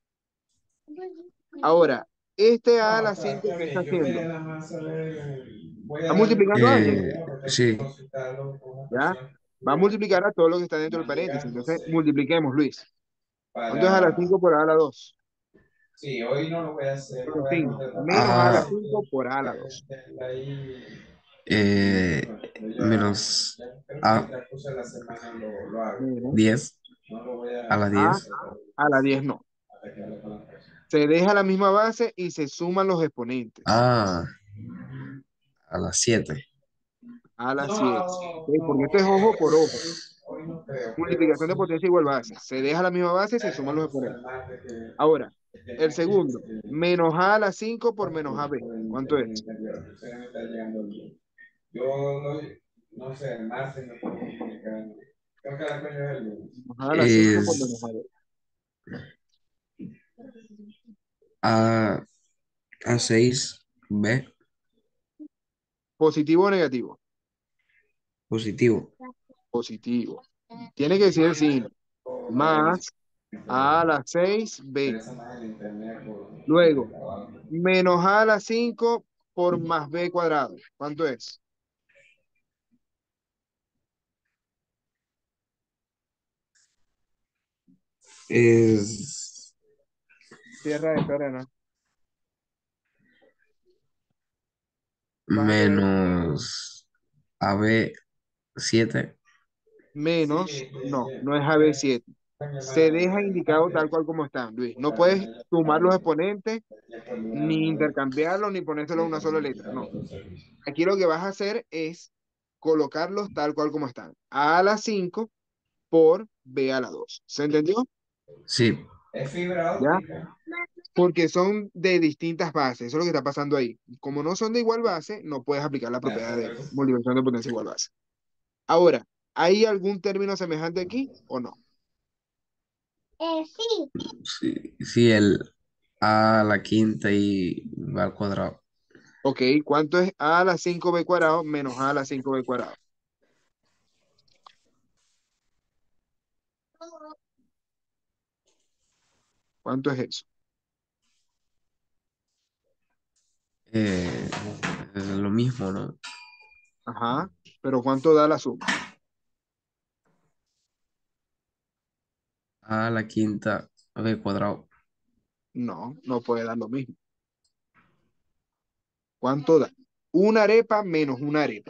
Ahora, este A a No, la 5, está ¿qué está bien. Yo quería haciendo? nada más saber. Voy ¿Está a darle multiplicando a alguien? Sí. consultarlo con una ¿Ya? persona Va a que multiplicar a todo lo que está dentro no del han llegado, paréntesis. Entonces, entonces, multipliquemos, Luis. ¿Cuánto es a la para. 5 por A a la 2? Sí, hoy no lo voy a hacer, no Con voy a signo. contestar. Menos A a la A 5 por A a la Que 2. ahí. eh, Bueno, menos creo que a el transcurso de la semana lo hago. Menos 10 No lo voy a la A 10 a la 10 no. hasta que hable con la persona. Se deja la misma base y se suman los exponentes. a, a las 7. A la 7. ¿Ok? No, Porque no, esto es ojo por ojo. hoy no creo, pero Multiplicación de sí. potencia igual base. Se deja la misma base y se El suman los transcurso exponentes. del martes Ahora, que estén el aquí, segundo. Menos A a la 5 por menos AB. ¿Cuánto pueden es? entender. Ustedes me están llegando el día. Yo no sé, el martes me puedo comunicar. Creo que la fecha es el lunes. Menos A a la 5 por menos Es AB. a, a 6b ¿Positivo o negativo? positivo. Positivo. Tiene que decir el signo. Más A a la 6B. Interesa más el internet por el Luego, trabajo. menos A a la 5 por más B cuadrado. ¿Cuánto es? Es Cierra esta arena. Bájale ahí. menos AB7. Sí, Menos, no, no es AB7. fue mi Se hermana me deja dice el indicado tal martes, cual como está, Luis. No para puedes mañana sumar los para exponentes, ya por lugar ni una vez intercambiarlos, ni ponérselo a y una sola letra. comunicar No. otro servicio. Aquí lo que vas a hacer es colocarlos tal cual como están. A a la 5 por B a la 2. ¿Se entendió? Sí, Es fibra ¿Ya? óptica. Porque son de distintas bases. Eso es lo que está pasando ahí. Como no son de igual base, no puedes aplicar la Ya, propiedad de perfecto. multiplicación de potencia igual base. Ahora, ¿hay algún término semejante aquí o no? Sí. sí, sí, el a la quinta y b al cuadrado. Ok, ¿cuánto es A a la 5B cuadrado menos A a la 5B cuadrado? ¿Cuánto es eso? Eh, es lo mismo, ¿no? Ajá, pero ¿cuánto da la suma? A la quinta b cuadrado. No, no puede dar lo mismo. ¿Cuánto da? Una arepa menos una arepa.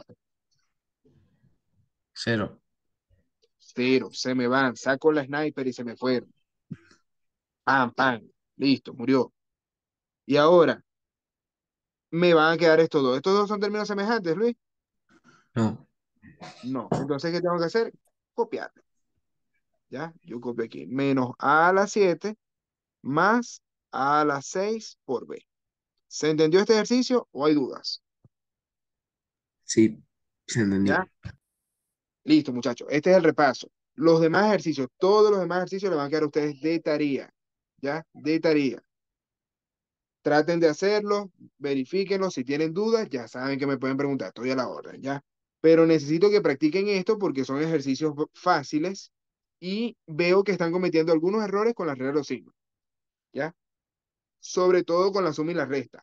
Cero. Cero, se me van, saco la sniper y se me fueron. Pam, pam, listo, murió. Y ahora, me van a quedar estos dos. ¿Estos dos son términos semejantes, Luis? No. No. Entonces, ¿qué tengo que hacer? Copiar. ¿Ya? Yo copio aquí. Menos a la 7 más a la 6 por b. ¿Se entendió este ejercicio o hay dudas? Sí, se entendió. ¿Ya? Listo, muchachos. Este es el repaso. Los demás ejercicios, todos los demás ejercicios le van a quedar a ustedes de tarea. ¿Ya? De tarea. Traten de hacerlo, verifíquenlo. Si tienen dudas, ya saben que me pueden preguntar. Estoy a la orden, ¿ya? Pero necesito que practiquen esto porque son ejercicios fáciles y veo que están cometiendo algunos errores con la regla de los signos, ¿ya? Sobre todo con la suma y la resta.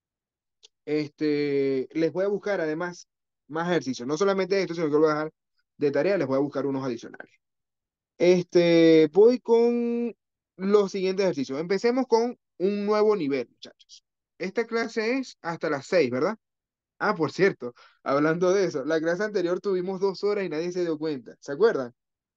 Les voy a buscar además más ejercicios. No solamente esto, sino que lo voy a dejar de tarea, les voy a buscar unos adicionales. Voy con los siguientes ejercicios. Empecemos con un nuevo nivel, muchachos. Esta clase es hasta las 6, ¿verdad? Ah, por cierto, hablando de eso, la clase anterior tuvimos 2 horas y nadie se dio cuenta. ¿Se acuerdan?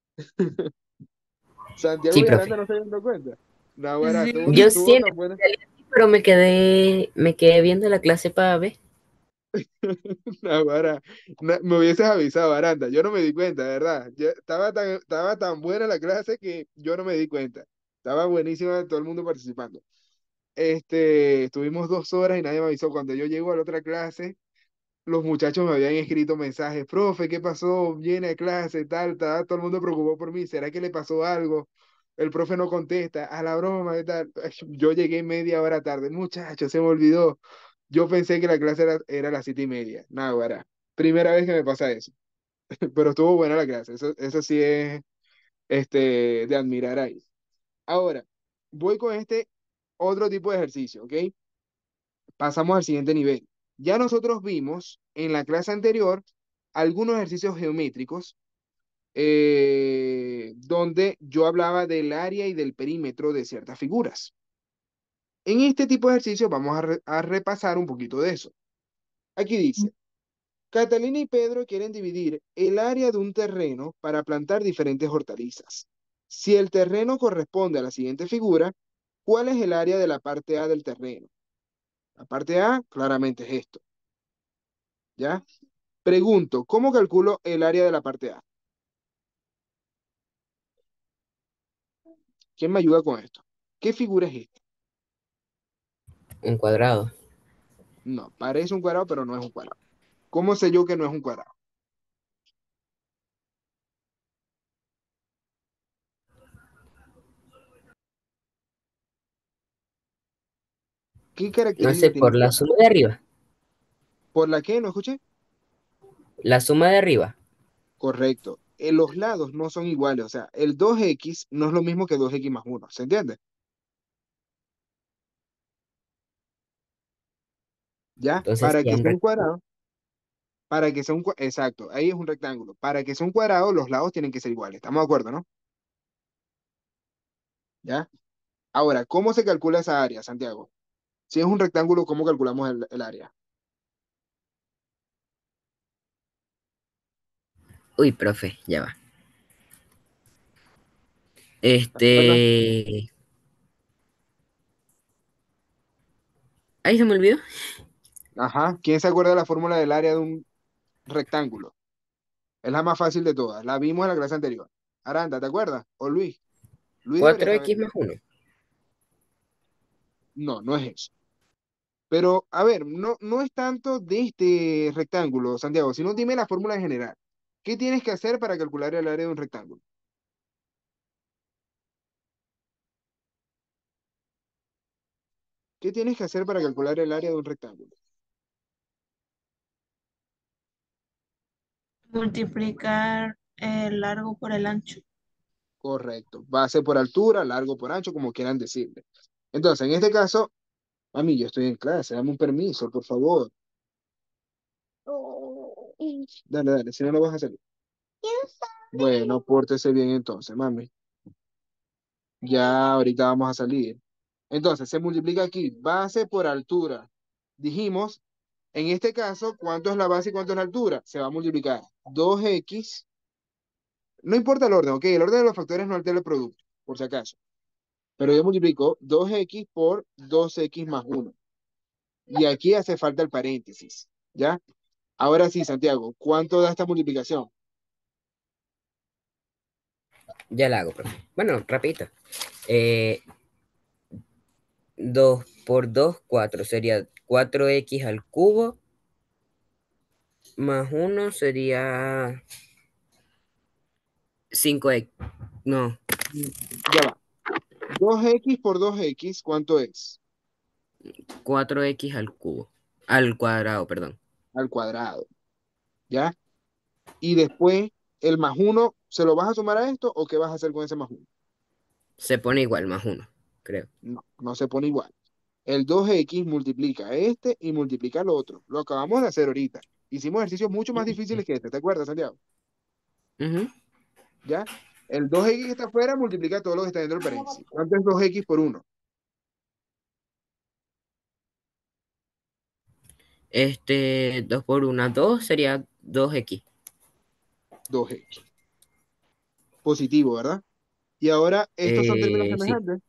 Santiago Sí, y profe. Aranda no se dieron cuenta. No, ahora estuvo, Sí, Yo sí estuvo en tan buena. realidad sí, pero me quedé viendo la clase para ver. No, ahora, me hubieses avisado, Aranda. Yo no me di cuenta, ¿verdad? Estaba tan buena la clase que yo no me di cuenta. Estaba buenísima todo el mundo participando. Estuvimos 2 horas y nadie me avisó. Cuando yo llego a la otra clase, los muchachos me habían escrito mensajes, profe, ¿qué pasó? Viene a clase, tal, tal, todo el mundo preocupó por mí, ¿será que le pasó algo? El profe no contesta, a la broma, y tal. Ay, yo llegué media hora tarde, muchachos, se me olvidó. Yo pensé que la clase era a las 7:30. Nada, guará. Primera vez que me pasa eso. Pero estuvo buena la clase, eso sí es de admirar ahí. Ahora, voy con este otro tipo de ejercicio, ¿ok? Pasamos al siguiente nivel. Ya nosotros vimos en la clase anterior algunos ejercicios geométricos donde yo hablaba del área y del perímetro de ciertas figuras. En este tipo de ejercicios vamos a repasar un poquito de eso. Aquí dice, Catalina y Pedro quieren dividir el área de un terreno para plantar diferentes hortalizas. Si el terreno corresponde a la siguiente figura, ¿cuál es el área de la parte A del terreno? La parte A claramente es esto, ¿ya? Pregunto, ¿cómo calculo el área de la parte A? ¿Quién me ayuda con esto? ¿Qué figura es esta? Un cuadrado. No, parece un cuadrado, pero no es un cuadrado. ¿Cómo sé yo que no es un cuadrado? ¿Qué No característica sé, tiene por un la cuadrado? suma de arriba. ¿Por la qué? ¿No escuché? La suma de arriba. Correcto. Los lados no son iguales, o sea, el 2x no es lo mismo que 2x más 1, ¿se entiende? ¿Ya? Entonces, Para ya que un sea un rectángulo. cuadrado, para que sea exacto, ahí es un rectángulo. Para que sea un cuadrado, los lados tienen que ser iguales. ¿Estamos de acuerdo, no? ¿Ya? Ahora, ¿cómo se calcula esa área, Santiago? Si es un rectángulo, ¿cómo calculamos el área? Uy, profe, ya va. ¿Te acuerdas? Ahí se me olvidó. Ajá. ¿Quién se acuerda de la fórmula del área de un rectángulo? Es la más fácil de todas. La vimos en la clase anterior. Aranda, ¿te acuerdas? O Luis. Luis debería Cuatro saber. x más uno. No, no es eso. Pero, a ver, no es tanto de este rectángulo, Santiago, sino dime la fórmula en general. ¿Qué tienes que hacer para calcular el área de un rectángulo? ¿Qué tienes que hacer para calcular el área de un rectángulo? multiplicar el largo por el ancho. Correcto. Base por altura, largo por ancho, como quieran decirle. Entonces, en este caso, mami, yo estoy en clase, dame un permiso, por favor. Dale, dale, si no, no vas a salir. Bueno, pórtese bien entonces, mami. Ya ahorita vamos a salir. Entonces, se multiplica aquí, base por altura. Dijimos, en este caso, ¿cuánto es la base y cuánto es la altura? Se va a multiplicar 2x, no importa el orden, ¿ok? El orden de los factores no altera el producto, por si acaso. Pero yo multiplico 2x por 2x más 1. Y aquí hace falta el paréntesis, ¿ya? Ahora sí, Santiago, ¿cuánto da esta multiplicación? Ya la hago, profe. Bueno, rapidito. 2 por 2 4 sería 4x al cubo, más uno sería 5x. No, Ya va. 2x por 2x, ¿cuánto es? 4x al cubo. Al cuadrado, perdón. Al cuadrado, ¿ya? Y después, el más 1, ¿se lo vas a sumar a esto o qué vas a hacer con ese más 1? Se pone igual, más uno, creo. No, no se pone igual. El 2x multiplica este y multiplica el otro. Lo acabamos de hacer ahorita. Hicimos ejercicios mucho más difíciles que este, ¿te acuerdas, Santiago? Ujú. ¿Ya? El 2x que está afuera multiplica todo lo que está dentro del paréntesis. ¿Cuánto es 2x por 1? 2 por 1, 2 sería 2x. 2x. Positivo, ¿verdad? Y ahora, ¿estos son términos Sí, semejantes?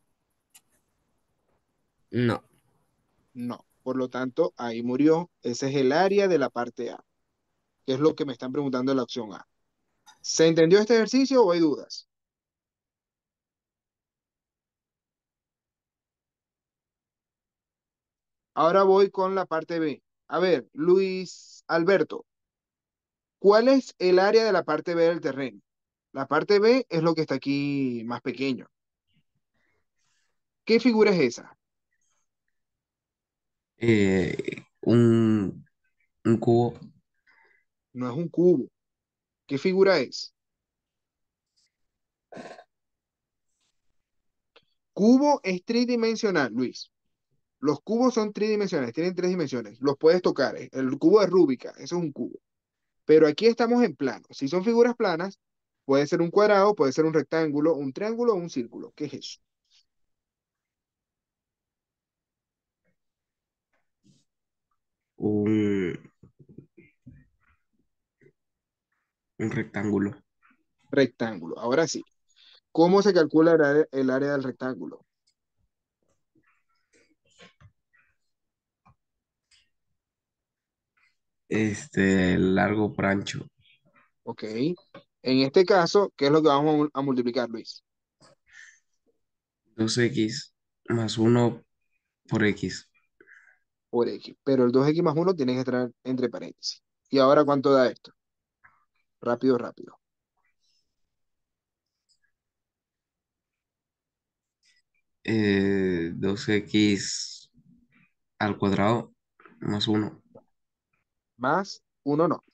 no. No. Por lo tanto, ahí murió. Ese es el área de la parte A, que es lo que me están preguntando en la opción A. ¿Se entendió este ejercicio o hay dudas? Ahora voy con la parte B. A ver, Luis Alberto, ¿cuál es el área de la parte B del terreno? La parte B es lo que está aquí más pequeño. ¿Qué figura es esa? Un, un cubo. No es un cubo. ¿Qué figura es? Cubo es tridimensional, Luis. Los cubos son tridimensionales, tienen 3 dimensiones. Los puedes tocar. El cubo de Rúbica, eso es un cubo. Pero aquí estamos en plano. Si son figuras planas, puede ser un cuadrado, puede ser un rectángulo, un triángulo o un círculo. ¿Qué es eso? Un, un rectángulo. Rectángulo. Ahora sí. ¿Cómo se calcula el área del rectángulo? Largo por ancho. ¿Ok? En este caso, ¿qué es lo que vamos a multiplicar, Luis? 2x más uno por x. Por X. Pero el 2x más 1 tiene que estar entre paréntesis. ¿Y ahora cuánto da esto? Rápido, rápido. 2x al cuadrado más uno. Más 1 no.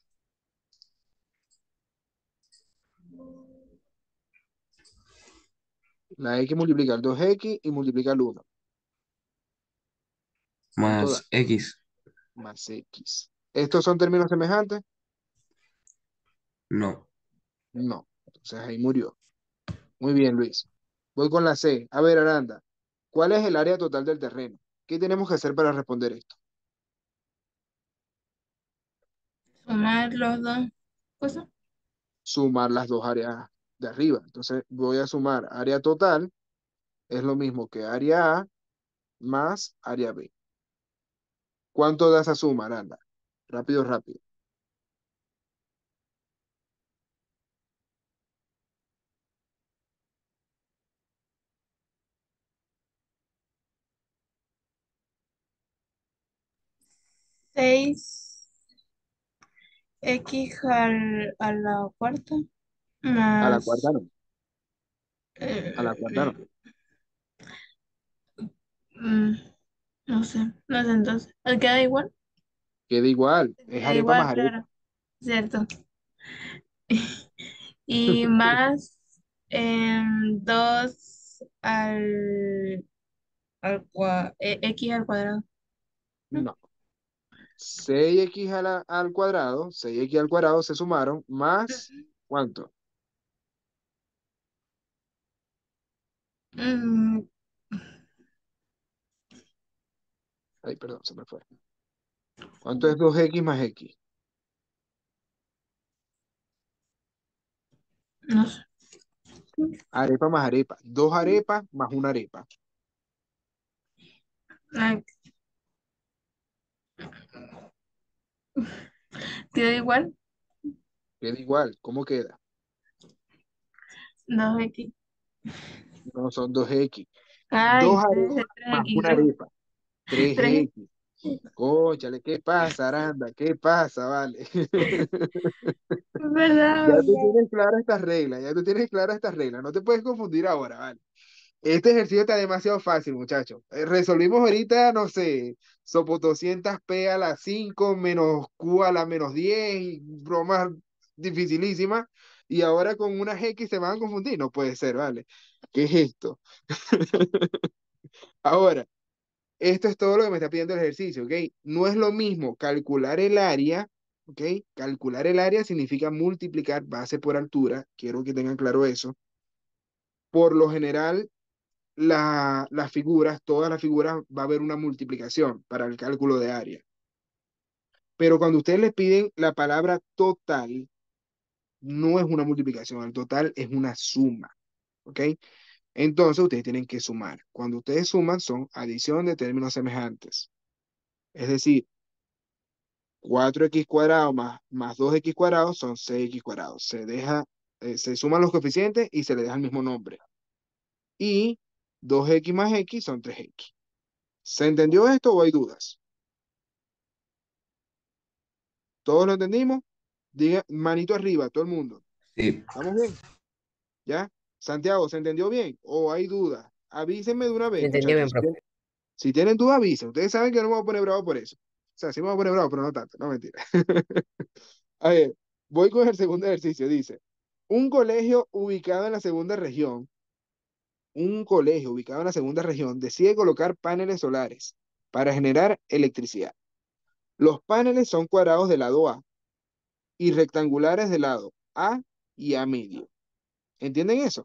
La X multiplica el 2x y multiplica el 1. ¿Cuánto da? Más x. Más X. ¿Estos son términos semejantes? No. No. Entonces ahí murió. Muy bien, Luis. Voy con la C. A ver, Aranda, ¿cuál es el área total del terreno? ¿Qué tenemos que hacer para responder esto? Sumar los dos cosas. Sumar las dos áreas de arriba. Entonces voy a sumar área total, es lo mismo que área A más área B. ¿Cuánto da esa suma, Aranda? Rápido, rápido. Seis x a la cuarta A la cuarta más no. A la cuarta no. mm, no sé, no sé entonces. ¿Queda igual? Queda igual. Es Queda arepa igual, más arepa. claro, cierto. Y más. 2 x al cuadrado. No. 6x al cuadrado, 6x al cuadrado se sumaron, más, ¿cuánto? Mm, Ay, perdón, se me fue. ¿Cuánto es 2x más x? no sé. Arepa más arepa. Dos arepas más una arepa. Ay, ¿te da igual? Queda igual. ¿Cómo queda? 2x. No son 2x. Dos Ay, debe arepas ser más 3x, una creo. arepa. Tres 3. x Cónchale, ¿qué pasa, Aranda? ¿Qué pasa, vale? Ya ¿Verdad? tú tienes claras estas reglas, ya tú tienes claras estas reglas. No te puedes confundir ahora, ¿vale? Este ejercicio está demasiado fácil, muchachos. Resolvimos ahorita, no sé, sopotoscientas p a la 5 menos q a la -10 y bromas dificilísimas. Y ahora con unas x se van a confundir. No puede ser, ¿vale? ¿Qué es esto? Ahora, esto es todo lo que me está pidiendo el ejercicio, ¿ok? No es lo mismo calcular el área, ¿ok? Calcular el área significa multiplicar base por altura. Quiero que tengan claro eso. Por lo general, las figuras, todas las figuras, va a haber una multiplicación para el cálculo de área. Pero cuando ustedes les piden la palabra total, no es una multiplicación, el total es una suma, ¿ok? Entonces ustedes tienen que sumar. Cuando ustedes suman son adición de términos semejantes. Es decir, 4x cuadrado más 2x cuadrado son 6x cuadrado. Se suman los coeficientes y se le deja el mismo nombre. Y 2x más x son 3x. ¿Se entendió esto o hay dudas? ¿Todos lo entendimos? Diga, manito arriba, todo el mundo. Sí, ¿Estamos bien? ¿Ya? Santiago, ¿se entendió bien? ¿O hay dudas? Avísenme de una ¿Se vez, entendió bien, muchachos. profe? Si tienen dudas, avisen. Ustedes saben que no me voy a poner bravo por eso. O sea, sí me voy a poner bravo, pero no tanto. No, mentira. A ver, voy con el segundo ejercicio. Dice, un colegio ubicado en la segunda región, un colegio ubicado en la segunda región decide colocar paneles solares para generar electricidad. Los paneles son cuadrados del lado A y rectangulares del lado A y A medio. ¿Entienden eso?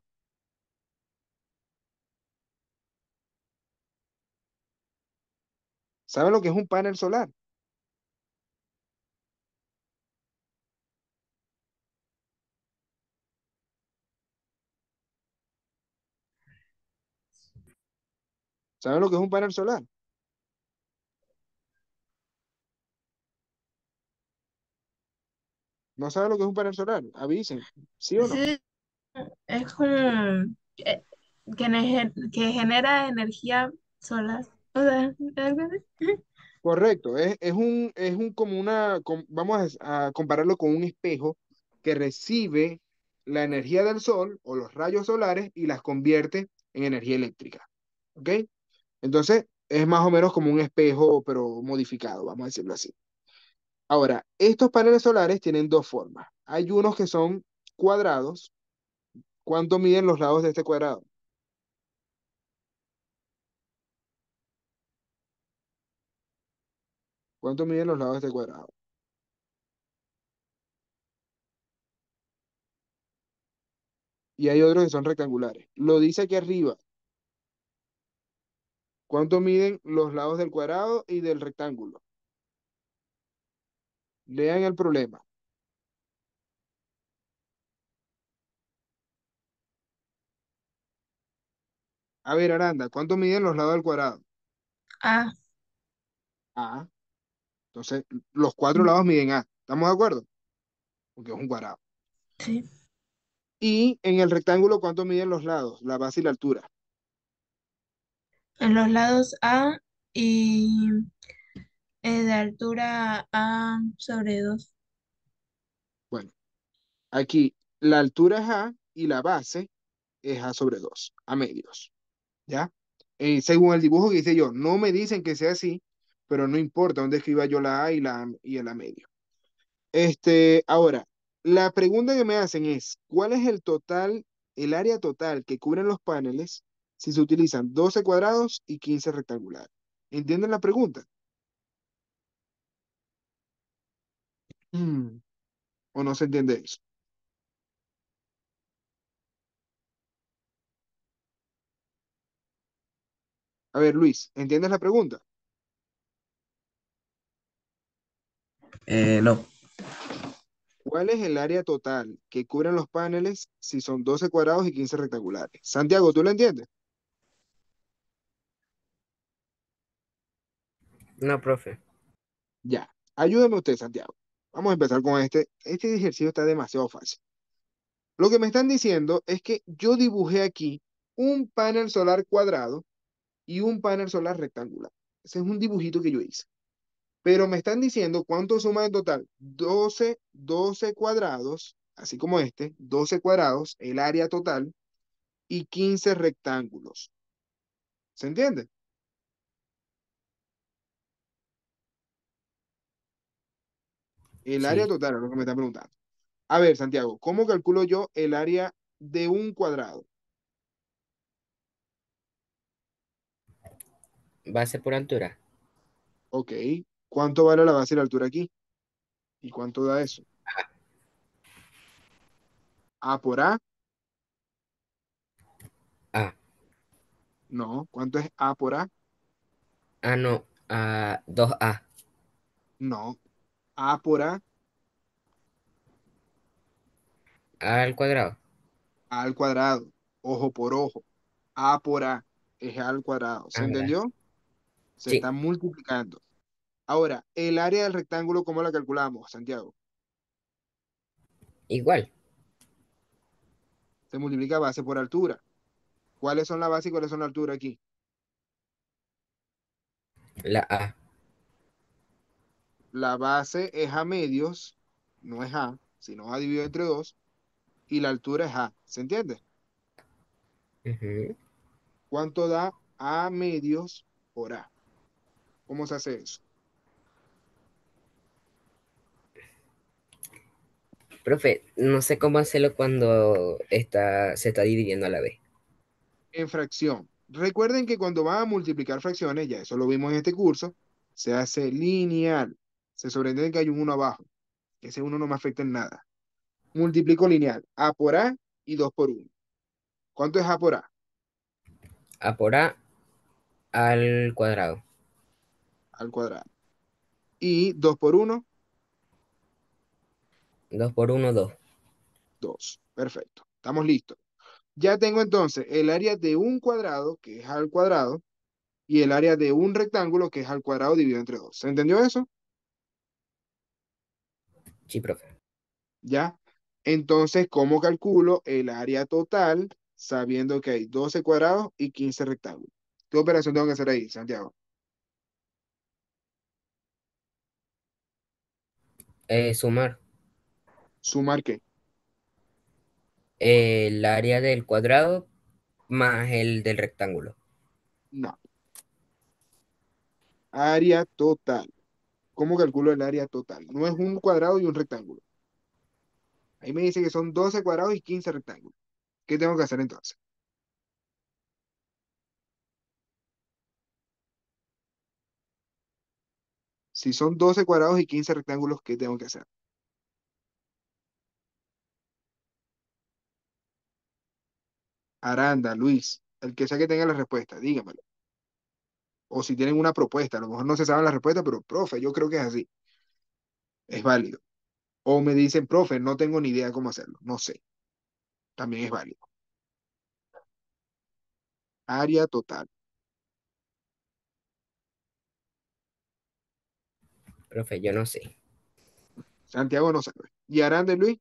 ¿Saben lo que es un panel solar? ¿Saben lo que es un panel solar? ¿No saben lo que es un panel solar? Avisen, ¿sí o no? Sí, es como que, que genera energía solar. O sea, algo así. Correcto, es un como vamos a compararlo con un espejo que recibe la energía del sol o los rayos solares y las convierte en energía eléctrica. ¿Ok? Entonces, es más o menos como un espejo, pero modificado, vamos a decirlo así. Ahora, estos paneles solares tienen dos formas. Hay unos que son cuadrados. ¿Cuánto miden los lados de este cuadrado? ¿Cuánto miden los lados de este cuadrado? Y hay otros que son rectangulares. Lo dice aquí arriba. ¿Cuánto miden los lados del cuadrado y del rectángulo? Lean el problema. A ver, Aranda, ¿cuánto miden los lados del cuadrado? Ah, A. Entonces, los cuatro lados miden A. ¿Estamos de acuerdo? Porque es un cuadrado. sí. Y en el rectángulo, ¿cuánto miden los lados? La base y la altura. En los lados A y de altura A/2. Bueno, aquí la altura es A y la base es A sobre 2, a medios. ¿Ya? Según el dibujo que hice yo, no me dicen que sea así, pero no importa dónde escriba yo la A y el A medio. Ahora, la pregunta que me hacen es, ¿cuál es el total el área total que cubren los paneles si se utilizan 12 cuadrados y 15 rectangulares. ¿Entienden la pregunta? Mm, ¿O no se entiende eso? A ver, Luis, ¿entiendes la pregunta? No. ¿Cuál es el área total que cubren los paneles si son 12 cuadrados y 15 rectangulares? Santiago, ¿tú lo entiendes? No, profe. Ya. Ayúdame usted, Santiago. Vamos a empezar con este. Este ejercicio está demasiado fácil. Lo que me están diciendo es que yo dibujé aquí un panel solar cuadrado y un panel solar rectangular. Ese es un dibujito que yo hice. Pero me están diciendo cuánto suma en total. 12 cuadrados, así como este, 12 cuadrados, el área total, y 15 rectángulos. ¿Se entiende? El área Sí, total es lo que me están preguntando. A ver, Santiago, ¿cómo calculo yo el área de un cuadrado? base por altura. Ok. ¿Cuánto vale la base y la altura aquí? ¿Y cuánto da eso? A por A. A. No. ¿Cuánto es A por A? Ah, no. A 2A. No. A por A, A al cuadrado. A al cuadrado. Ojo por ojo. A por A es A al cuadrado. ¿Se Ah, ¿verdad? entendió? Se Sí, está multiplicando. Ahora, el área del rectángulo, ¿cómo la calculamos, Santiago? igual. Se multiplica base por altura. ¿Cuáles son la base y cuáles son la altura aquí? La A. La base es A medios, no es A, sino A dividido entre 2, y la altura es A. ¿Se entiende? Ujú. ¿Cuánto da A medios por A? ¿Cómo se hace eso? Profe, no sé cómo hacerlo cuando se está dividiendo a la vez. En fracción. Recuerden que cuando van a multiplicar fracciones, ya eso lo vimos en este curso, se hace lineal. Se sobreentiende que hay un 1 abajo. Ese uno no me afecta en nada. Multiplico lineal. A por A y 2 por uno. ¿Cuánto es A por A? A por A al cuadrado. Al cuadrado. Y 2 por uno, 2 por uno 2. 2. Perfecto. Estamos listos. Ya tengo entonces el área de un cuadrado, que es A al cuadrado, y el área de un rectángulo, que es al cuadrado dividido entre 2. ¿Se entendió eso? Sí, profe. ¿Ya? Entonces, ¿cómo calculo el área total sabiendo que hay 12 cuadrados y 15 rectángulos? ¿Qué operación tengo que hacer ahí, Santiago? Sumar ¿Sumar qué? el área del cuadrado más el del rectángulo. No. Área total. ¿Cómo calculo el área total? No es un cuadrado y un rectángulo. Ahí me dice que son 12 cuadrados y 15 rectángulos. ¿Qué tengo que hacer entonces? Si son 12 cuadrados y 15 rectángulos, ¿qué tengo que hacer? Aranda, Luis, el que sea que tenga la respuesta, dígamelo. O si tienen una propuesta, a lo mejor no se sabe la respuesta, pero profe, yo creo que es así. Es válido. O me dicen, profe, no tengo ni idea cómo hacerlo. No sé. También es válido. Área total. Profe, yo no sé. Santiago no sabe. ¿Y Aranda, Luis?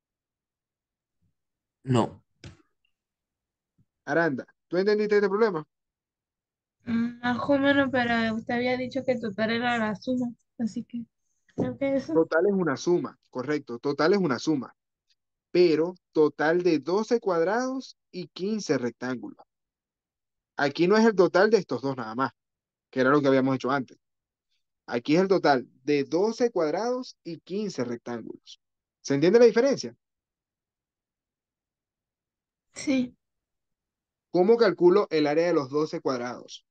No. Aranda, ¿tú entendiste este problema? Más o menos, pero usted había dicho que el total era la suma, así que creo que eso. Total es una suma, correcto. Total es una suma. Pero total de 12 cuadrados y 15 rectángulos. Aquí no es el total de estos dos nada más, que era lo que habíamos hecho antes. Aquí es el total de 12 cuadrados y 15 rectángulos. ¿Se entiende la diferencia? Sí. ¿Cómo calculo el área de los 12 cuadrados?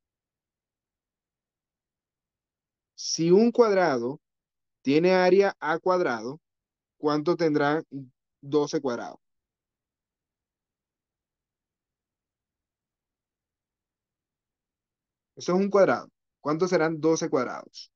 Si un cuadrado tiene área a cuadrado, ¿cuánto tendrá 12 cuadrados? Eso es un cuadrado. ¿Cuántos serán 12 cuadrados?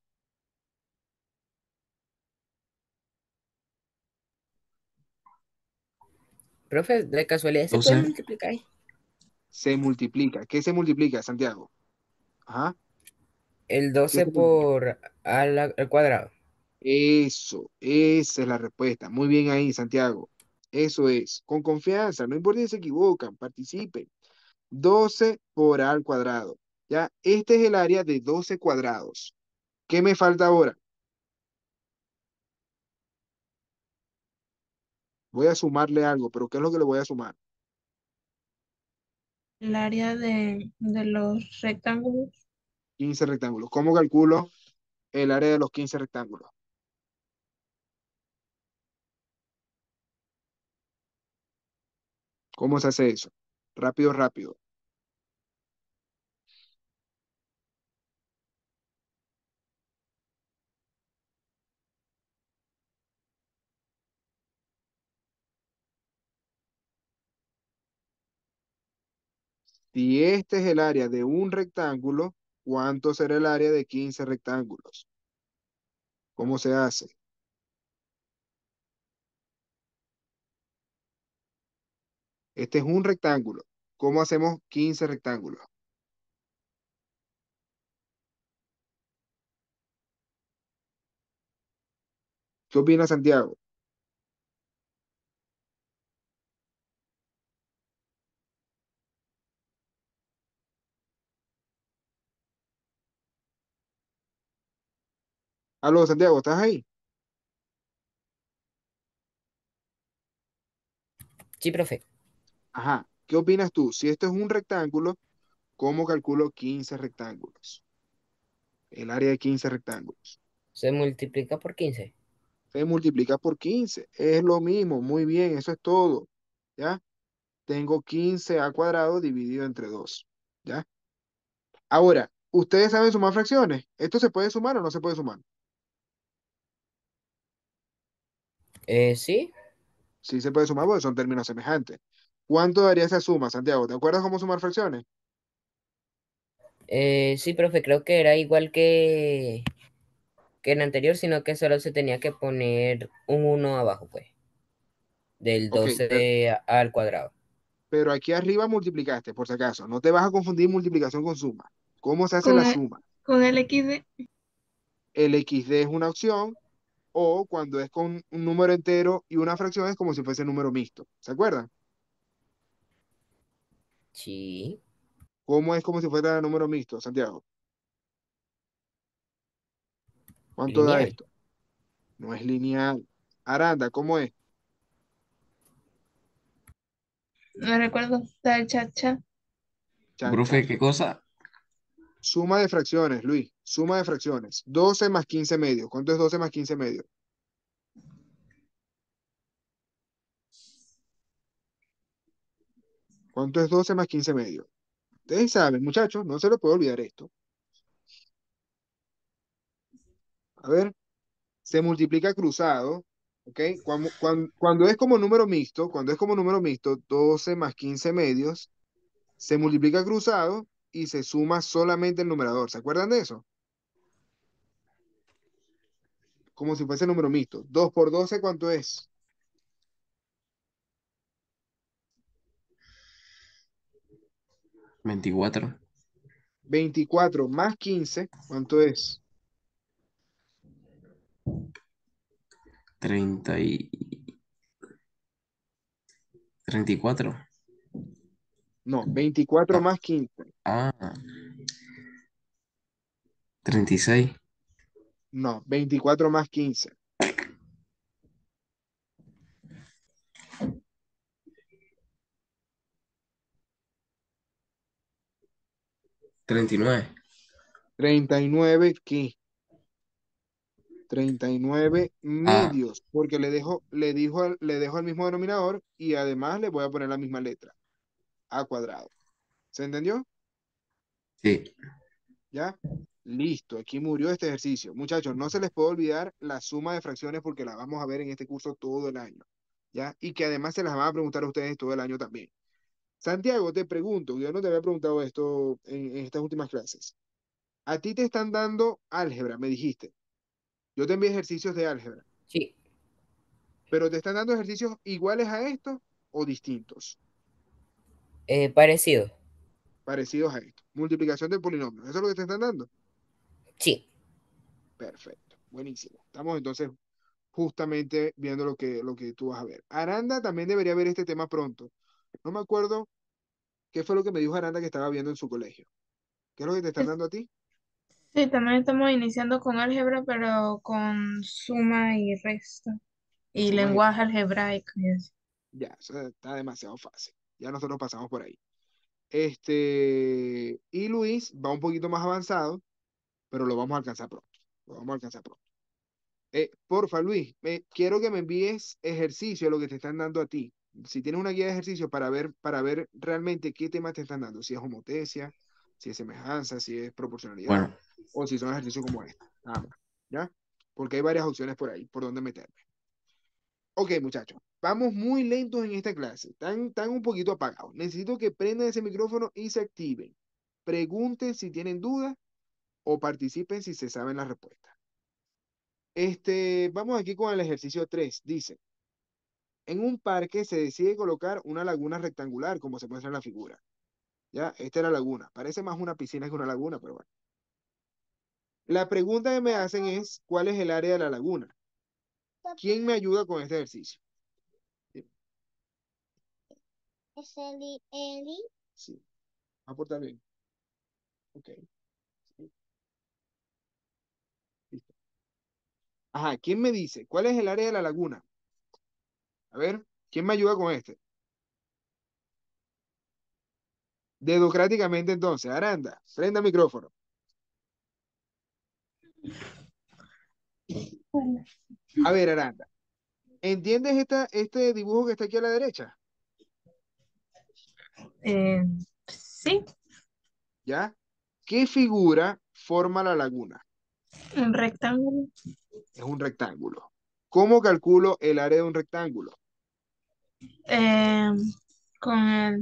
Profe, de casualidad se puede 12. multiplicar ahí. Se multiplica. ¿Qué se multiplica, Santiago? Ajá. El ¿Qué 12 se multiplica? por al cuadrado. Eso, esa es la respuesta. Muy bien ahí, Santiago. Eso es. Con confianza, no importa si se equivocan, participen. 12 por A al cuadrado. Ya, este es el área de 12 cuadrados. ¿Qué me falta ahora? Voy a sumarle algo, pero ¿qué es lo que le voy a sumar? El área de los rectángulos. 15 rectángulos. ¿Cómo calculo el área de los 15 rectángulos? ¿Cómo se hace eso? Rápido, rápido. Si este es el área de un rectángulo, ¿cuánto será el área de 15 rectángulos? ¿Cómo se hace? Este es un rectángulo. ¿Cómo hacemos 15 rectángulos? ¿Qué opina Santiago? Aló, Santiago, ¿estás ahí? Sí, profe. Ajá. ¿Qué opinas tú? Si esto es un rectángulo, ¿cómo calculo 15 rectángulos? El área de 15 rectángulos. Se multiplica por 15. Se multiplica por 15. Es lo mismo. Muy bien, eso es todo. ¿Ya? Tengo 15 a cuadrado dividido entre 2. ¿Ya? Ahora, ¿ustedes saben sumar fracciones? ¿Esto se puede sumar o no se puede sumar? Sí. Sí se puede sumar porque son términos semejantes. ¿Cuánto daría esa suma, Santiago? ¿Te acuerdas cómo sumar fracciones? Sí, profe, creo que era igual que en el anterior, sino que solo se tenía que poner un uno abajo, pues, del Ok, 12 al cuadrado. pero aquí arriba multiplicaste, por si acaso. No te vas a confundir multiplicación con suma. ¿Cómo se hace Con la el, suma? con el XD. El XD es una opción o cuando es con un número entero y una fracción es como si fuese número mixto. ¿Se acuerdan? Sí, ¿Cómo es como si fuera número mixto, Santiago? ¿Cuánto da lineal. esto? No es lineal. Aranda, ¿cómo es? No recuerdo. Tal chacha. Cha, cha. Profe, ¿qué cosa? Suma de fracciones, Luis. Suma de fracciones. 12 más 15 medios. ¿Cuánto es 12 más 15 medios? ¿Cuánto es 12 más 15 medios? Ustedes saben, muchachos, no se les puede olvidar esto. A ver, se multiplica cruzado, ¿ok? Cuando es como número mixto, cuando es como número mixto, 12 más 15 medios, se multiplica cruzado y se suma solamente el numerador. ¿Se acuerdan de eso? Como si fuese número mixto. 2 por 12, ¿cuánto es? 24. 24 más 15, ¿cuánto es? 30 y 34. No, 24 Ah, más 15. ah, 36. No, 24 más 15. 39. 39, ¿qué? 39 Ah, medios, porque le dejo el mismo denominador y además le voy a poner la misma letra, a cuadrado. ¿Se entendió? sí. ¿Ya? Listo, aquí murió este ejercicio. Muchachos, no se les puede olvidar la suma de fracciones porque la vamos a ver en este curso todo el año. ¿Ya? Y que además se las van a preguntar a ustedes todo el año también. Santiago, te pregunto, yo no te había preguntado esto en estas últimas clases. A ti te están dando álgebra, me dijiste. Yo te envié ejercicios de álgebra, Sí, pero te están dando ejercicios iguales a estos o distintos, parecido. parecidos a estos. Multiplicación de polinomios, ¿eso es lo que te están dando? Sí. Perfecto, buenísimo. Estamos entonces justamente viendo lo que tú vas a ver. Aranda también debería ver este tema pronto. No me acuerdo qué fue lo que me dijo Aranda que estaba viendo en su colegio. ¿Qué es lo que te están dando a ti? Sí, también estamos iniciando con álgebra, pero con suma y resta y Suma y lenguaje algebraico y así. ya, eso está demasiado fácil. Ya nosotros pasamos por ahí. Y Luis va un poquito más avanzado, pero lo vamos a alcanzar pronto. Lo vamos a alcanzar pronto. Porfa, Luis, quiero que me envíes ejercicio, lo que te están dando a ti. Si tienes una guía de ejercicio para ver realmente qué tema te están dando, si es homotesia, si es semejanza, si es proporcionalidad, Bueno, o si son ejercicios como este. Nada más, ¿ya? Porque hay varias opciones por ahí, por donde meterme. Ok, muchachos, vamos muy lentos en esta clase, están un poquito apagados. Necesito que prendan ese micrófono y se activen. Pregunten si tienen dudas o participen si se saben la respuesta. Vamos aquí con el ejercicio 3. Dice, en un parque se decide colocar una laguna rectangular, como se muestra en la figura. ¿Ya? Esta es la laguna. Parece más una piscina que una laguna, pero bueno. La pregunta que me hacen es, ¿cuál es el área de la laguna? ¿Quién me ayuda con este ejercicio? Sí. ¿Es Eli? Sí. ¿Va a portar bien? Ok. Sí. Listo. Ajá, ¿quién me dice? ¿Cuál es el área de la laguna? A ver, ¿quién me ayuda con este? Dedocráticamente entonces, Aranda, prenda micrófono. Bueno, A ver, Aranda, ¿entiendes este dibujo que está aquí a la derecha? eh, sí, ¿Ya? ¿Qué figura forma la laguna? un rectángulo Es un rectángulo. ¿Cómo calculo el área de un rectángulo? eh, con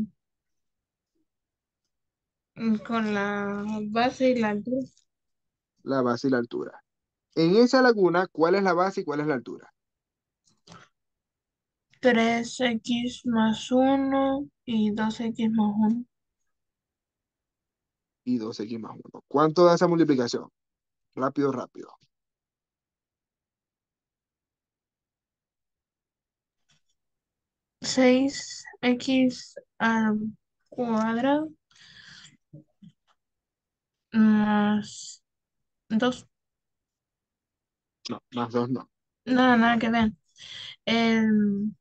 con la base y la altura. La base y la altura. En esa laguna, ¿cuál es la base y cuál es la altura? 3x más 1 y 2x más 1. Y 2x más 1. ¿Cuánto da esa multiplicación? Rápido, rápido. 6x al cuadrado más 2. No, más 2 no. Nada, nada que ver. El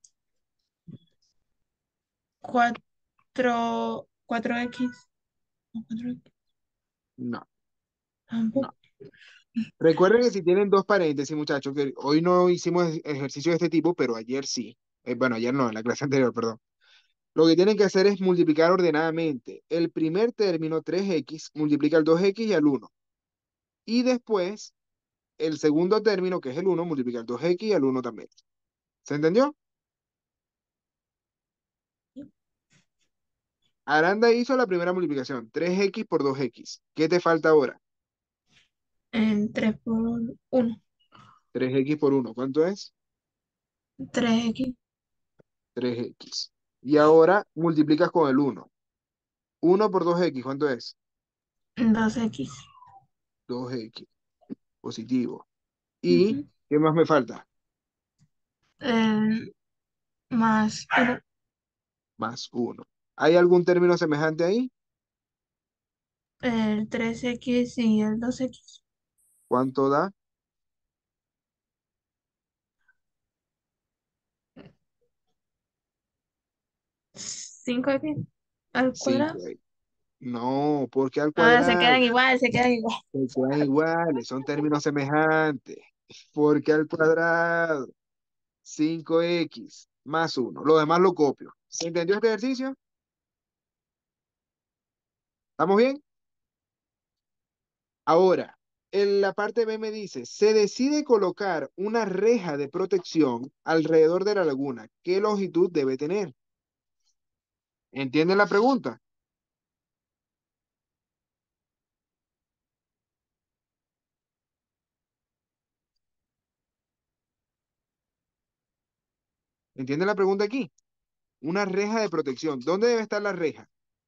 4x. No, 4x. No, no. Tampoco. Recuerden que si tienen dos paréntesis, muchachos, que hoy no hicimos ejercicio de este tipo, pero ayer sí. Bueno, ayer no, en la clase anterior, perdón. Lo que tienen que hacer es multiplicar ordenadamente. El primer término, 3x, multiplica el 2x y al 1. Y después, el segundo término, que es el 1, multiplica el 2x y al 1 también. ¿Se entendió? Aranda hizo la primera multiplicación, 3x por 2x. ¿Qué te falta ahora? En 3 por 1. 3x por 1. ¿Cuánto es? 3x. 3x. Y ahora multiplicas con el 1. 1 por 2x, ¿cuánto es? 2x. 2x. Positivo. ¿Y Ujú. qué más me falta? El más 1. Más 1. ¿Hay algún término semejante ahí? El 3x y el 2x. ¿Cuánto da? 5x al cuadrado. 5x. No, porque al Ah, se cuadrado quedan igual, se quedan igual. se quedan iguales, son términos semejantes. Porque al cuadrado, 5x más uno. Lo demás lo copio. ¿Se entendió este ejercicio? ¿Estamos bien? Ahora, en la parte B me dice, se decide colocar una reja de protección alrededor de la laguna. ¿Qué longitud debe tener? ¿Entienden la pregunta? ¿Entienden la pregunta aquí? Una reja de protección. ¿Dónde debe estar la reja?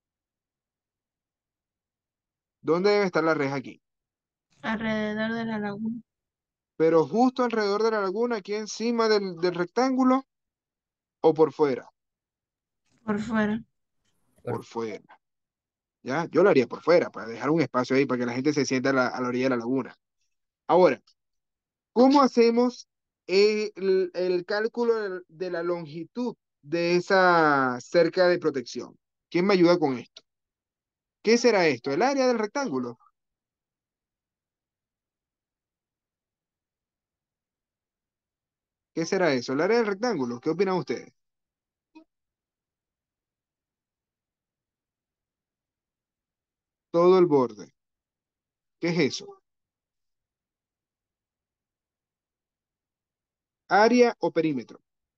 ¿Dónde debe estar la reja aquí? alrededor de la laguna. Pero justo alrededor de la laguna, aquí encima del rectángulo o por fuera. Por fuera. Por fuera. ¿Ya? Yo lo haría por fuera, para dejar un espacio ahí, para que la gente se sienta a la orilla de la laguna. Ahora, ¿cómo hacemos el cálculo de la longitud de esa cerca de protección? ¿Quién me ayuda con esto? ¿Qué será esto? ¿El área del rectángulo? ¿Qué será eso? ¿El área del rectángulo? ¿Qué opinan ustedes? Todo el borde. ¿Qué es eso? ¿Área o perímetro?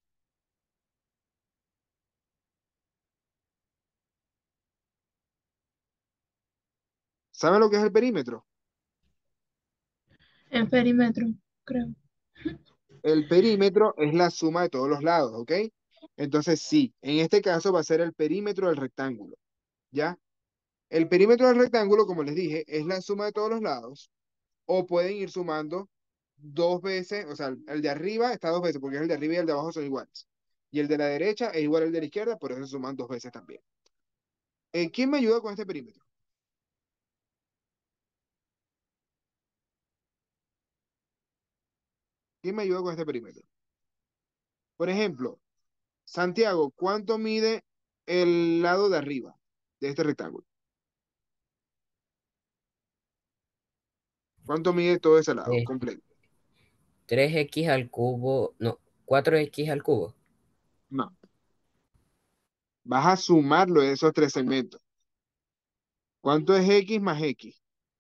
¿Saben lo que es el perímetro? El perímetro, creo. El perímetro es la suma de todos los lados, ¿ok? Entonces sí, en este caso va a ser el perímetro del rectángulo, ¿ya? El perímetro del rectángulo, como les dije, es la suma de todos los lados, o pueden ir sumando dos veces, o sea, el de arriba está dos veces, porque el de arriba y el de abajo son iguales. Y el de la derecha es igual al de la izquierda, por eso se suman dos veces también. ¿Quién me ayuda con este perímetro? ¿Quién me ayuda con este perímetro? Por ejemplo, Santiago, ¿cuánto mide el lado de arriba de este rectángulo? ¿Cuánto mide todo ese lado Eh, completo? 3x al cubo, no, 4x al cubo. No. Vas a sumarlo de esos tres segmentos. ¿Cuánto es x más x?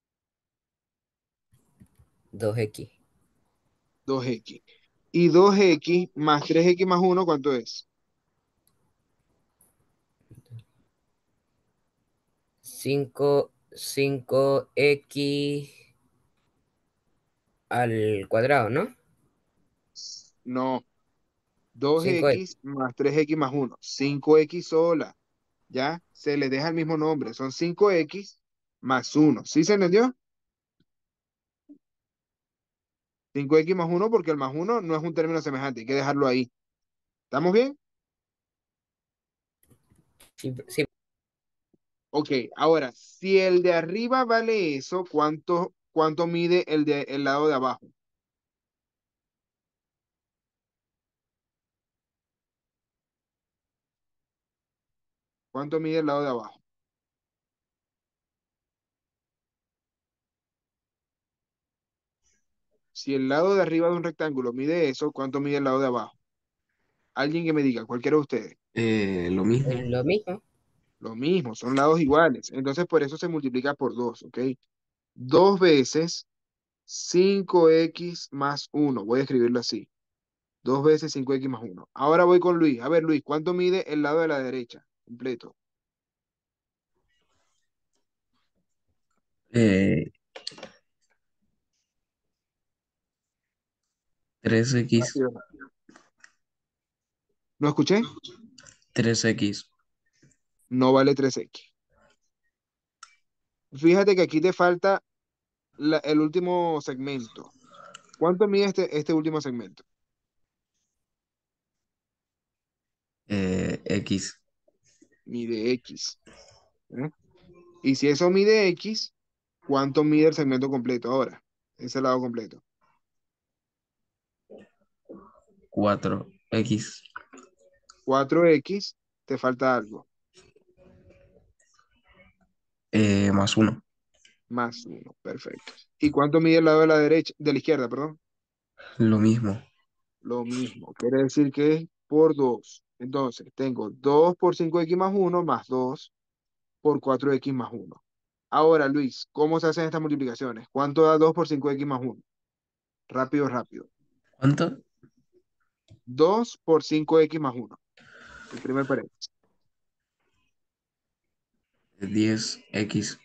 2x. 2x. Y 2x más 3x más uno, ¿cuánto es? 5x al cuadrado, ¿no? No. Dos 5x. x más 3x más uno. 5x sola. ¿Ya? Se les deja el mismo nombre. Son 5x más uno. ¿Sí se entendió? 5x más uno porque el más uno no es un término semejante. Hay que dejarlo ahí. ¿Estamos bien? Sí, sí, Ok. Ahora, si el de arriba vale eso, ¿cuánto mide el lado de abajo? ¿Cuánto mide el lado de abajo? Si el lado de arriba de un rectángulo mide eso, ¿cuánto mide el lado de abajo? Alguien que me diga, cualquiera de ustedes. Lo mismo. es lo mismo. Lo mismo, son lados iguales. Entonces, por eso se multiplica por 2, ¿ok? Dos veces 5x más uno. Voy a escribirlo así. Dos veces 5x más uno. Ahora voy con Luis. A ver, Luis, ¿cuánto mide el lado de la derecha? Completo. Eh, 3x, Rápido. ¿No escuché? 3x, No vale 3x. Fíjate que aquí te falta el último segmento. ¿Cuánto mide este último segmento? x, Mide x. ¿Eh? Y si eso mide x, ¿cuánto mide el segmento completo ahora? Ese lado completo. 4x, 4x, te falta algo. más uno, Más uno. Perfecto. ¿Y cuánto mide el lado de la derecha, de la izquierda, perdón? Lo mismo. Lo mismo. Quiere decir que es por 2. Entonces, tengo 2 por 5x más uno más 2 por 4x más uno. Ahora, Luis, ¿cómo se hacen estas multiplicaciones? ¿Cuánto da 2 por 5x más uno? Rápido, rápido. ¿Cuánto? 2 por 5x más uno. El primer paréntesis. 10x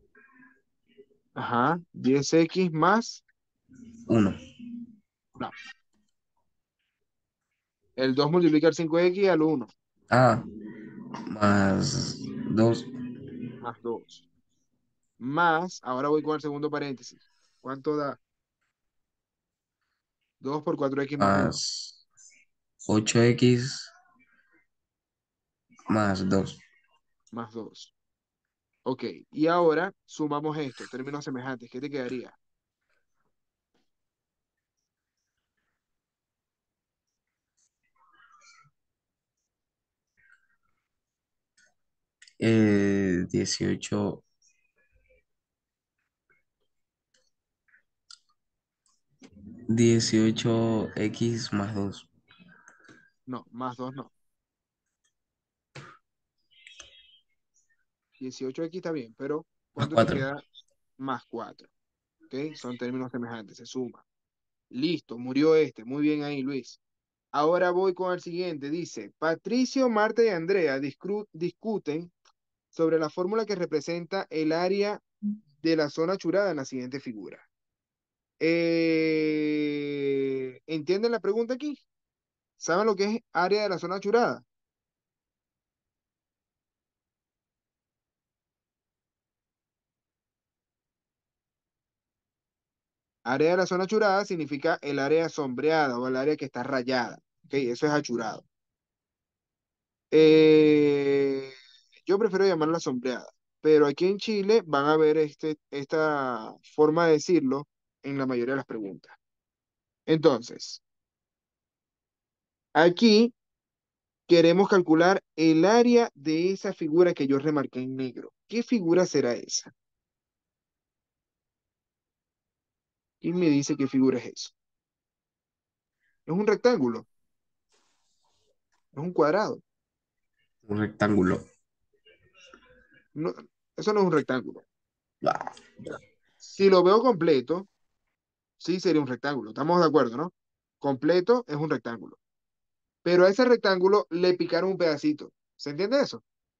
Ajá. 10x más. 1. No. El 2 multiplica el 5x al uno Ah, más 2 más 2. Más, ahora voy con el segundo paréntesis. ¿Cuánto da? 2 por 4x más uno más 8x más 2. más 2. Ok, y ahora sumamos esto, términos semejantes. ¿Qué te quedaría? 18, 18x más 2 No, más 2 no. 18x está bien, pero más ¿cuánto te 4. queda? Más 4. ¿Ok? Son términos semejantes, se suma. Listo, murió este. Muy bien ahí, Luis. Ahora voy con el siguiente. Dice, Patricio, Marta y Andrea discuten sobre la fórmula que representa el área de la zona churada en la siguiente figura. ¿Entienden la pregunta aquí? ¿Saben lo que es área de la zona churada? Área de la zona achurada significa el área sombreada o el área que está rayada. ¿Ok? Eso es achurado. Eh, yo prefiero llamarla sombreada, pero aquí en Chile van a ver esta forma de decirlo en la mayoría de las preguntas. Entonces, aquí queremos calcular el área de esa figura que yo remarqué en negro. ¿Qué figura será esa? ¿Quién me dice qué figura es eso? Es un rectángulo, es un cuadrado. Un rectángulo. No, eso no es un rectángulo. Ah, Si lo veo completo, sí sería un rectángulo. Estamos de acuerdo, ¿no? Completo es un rectángulo. Pero a ese rectángulo le picaron un pedacito. ¿Se entiende eso?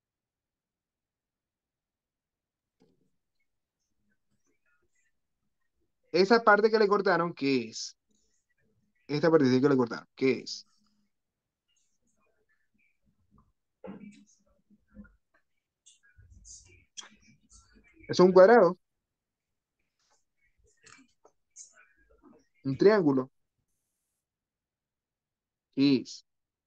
Esa parte que le cortaron, ¿qué es? Esta partecita que le cortaron, ¿qué es? Es un cuadrado, un triángulo. ¿Qué es?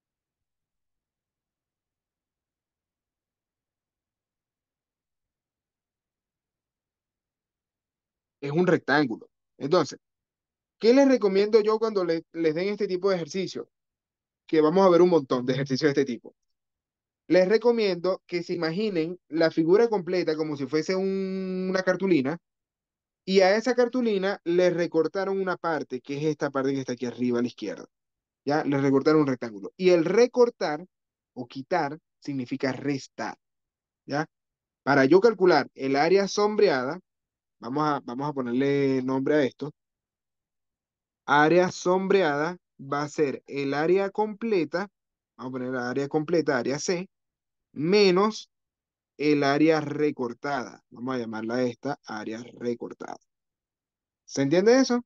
Es un rectángulo. Entonces, ¿qué les recomiendo yo cuando les den este tipo de ejercicio? Que vamos a ver un montón de ejercicios de este tipo. Les recomiendo que se imaginen la figura completa como si fuese una cartulina y a esa cartulina le recortaron una parte, que es esta parte que está aquí arriba a la izquierda. ¿Ya? Le recortaron un rectángulo. Y el recortar o quitar significa restar. ¿Ya? Para yo calcular el área sombreada, vamos a ponerle nombre a esto. Área sombreada va a ser el área completa, vamos a poner la área completa, área C, menos el área recortada. Vamos a llamarla esta área recortada. ¿Se entiende eso?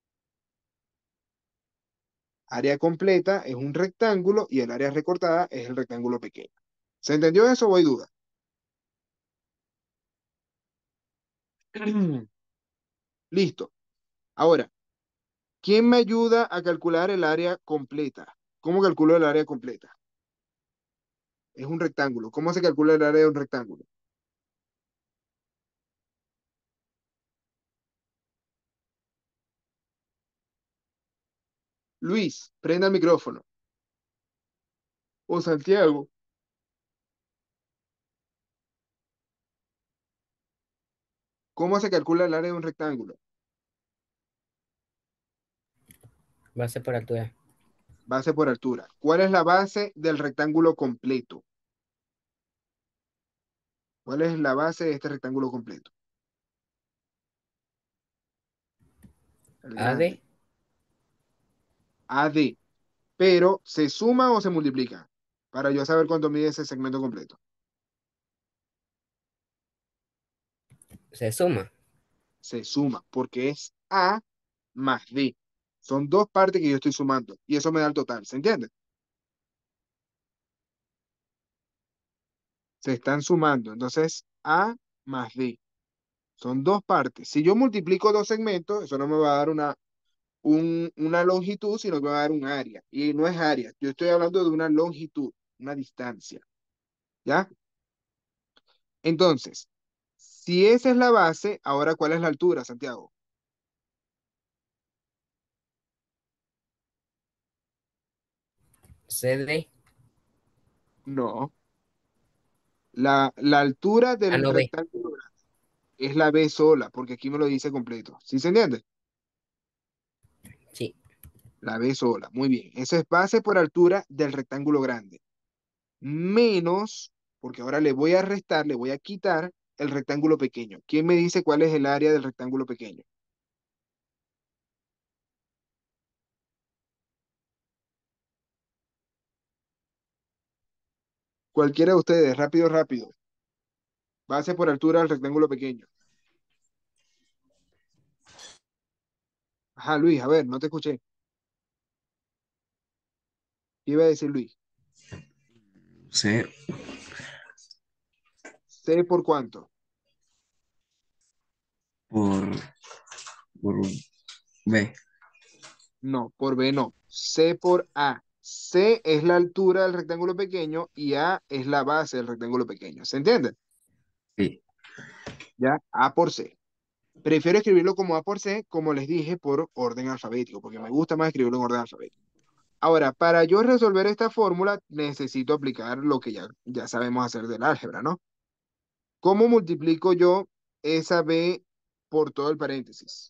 Área completa es un rectángulo y el área recortada es el rectángulo pequeño. ¿Se entendió eso o hay duda? Listo. Ahora, ¿quién me ayuda a calcular el área completa? ¿Cómo calculo el área completa? Es un rectángulo. ¿Cómo se calcula el área de un rectángulo? Luis, prenda el micrófono. O Santiago. ¿Cómo se calcula el área de un rectángulo? Base por altura. Base por altura. ¿Cuál es la base del rectángulo completo? ¿Cuál es la base de este rectángulo completo? El AD. grande. AD. Pero, ¿se suma o se multiplica? Para yo saber cuánto mide ese segmento completo. Se suma. Se suma, porque es A más D. Son dos partes que yo estoy sumando. Y eso me da el total. ¿Se entiende? Se están sumando. Entonces, A más D. Son dos partes. Si yo multiplico dos segmentos, eso no me va a dar una longitud, sino que me va a dar un área. Y no es área. Yo estoy hablando de una longitud, una distancia. ¿Ya? Entonces, si esa es la base, ahora ¿cuál es la altura, Santiago? CD. No. La altura Ah, del no, B. rectángulo es la B sola, porque aquí me lo dice completo. ¿Sí se entiende? Sí. La B sola. Muy bien. Esa es base por altura del rectángulo grande. Menos, porque ahora le voy a restar, le voy a quitar el rectángulo pequeño. ¿Quién me dice cuál es el área del rectángulo pequeño? Cualquiera de ustedes, rápido, rápido. Base por altura del rectángulo pequeño. Ajá, Luis, a ver, no te escuché. ¿Qué iba a decir Luis? C ¿C por cuánto? por, por B. No, por B no. C por A. C es la altura del rectángulo pequeño y A es la base del rectángulo pequeño. ¿Se entiende? Sí. Ya, A por C. Prefiero escribirlo como A por C, como les dije, por orden alfabético, porque me gusta más escribirlo en orden alfabético. Ahora, para yo resolver esta fórmula, necesito aplicar lo que ya sabemos hacer del álgebra, ¿no? ¿Cómo multiplico yo esa B por todo el paréntesis?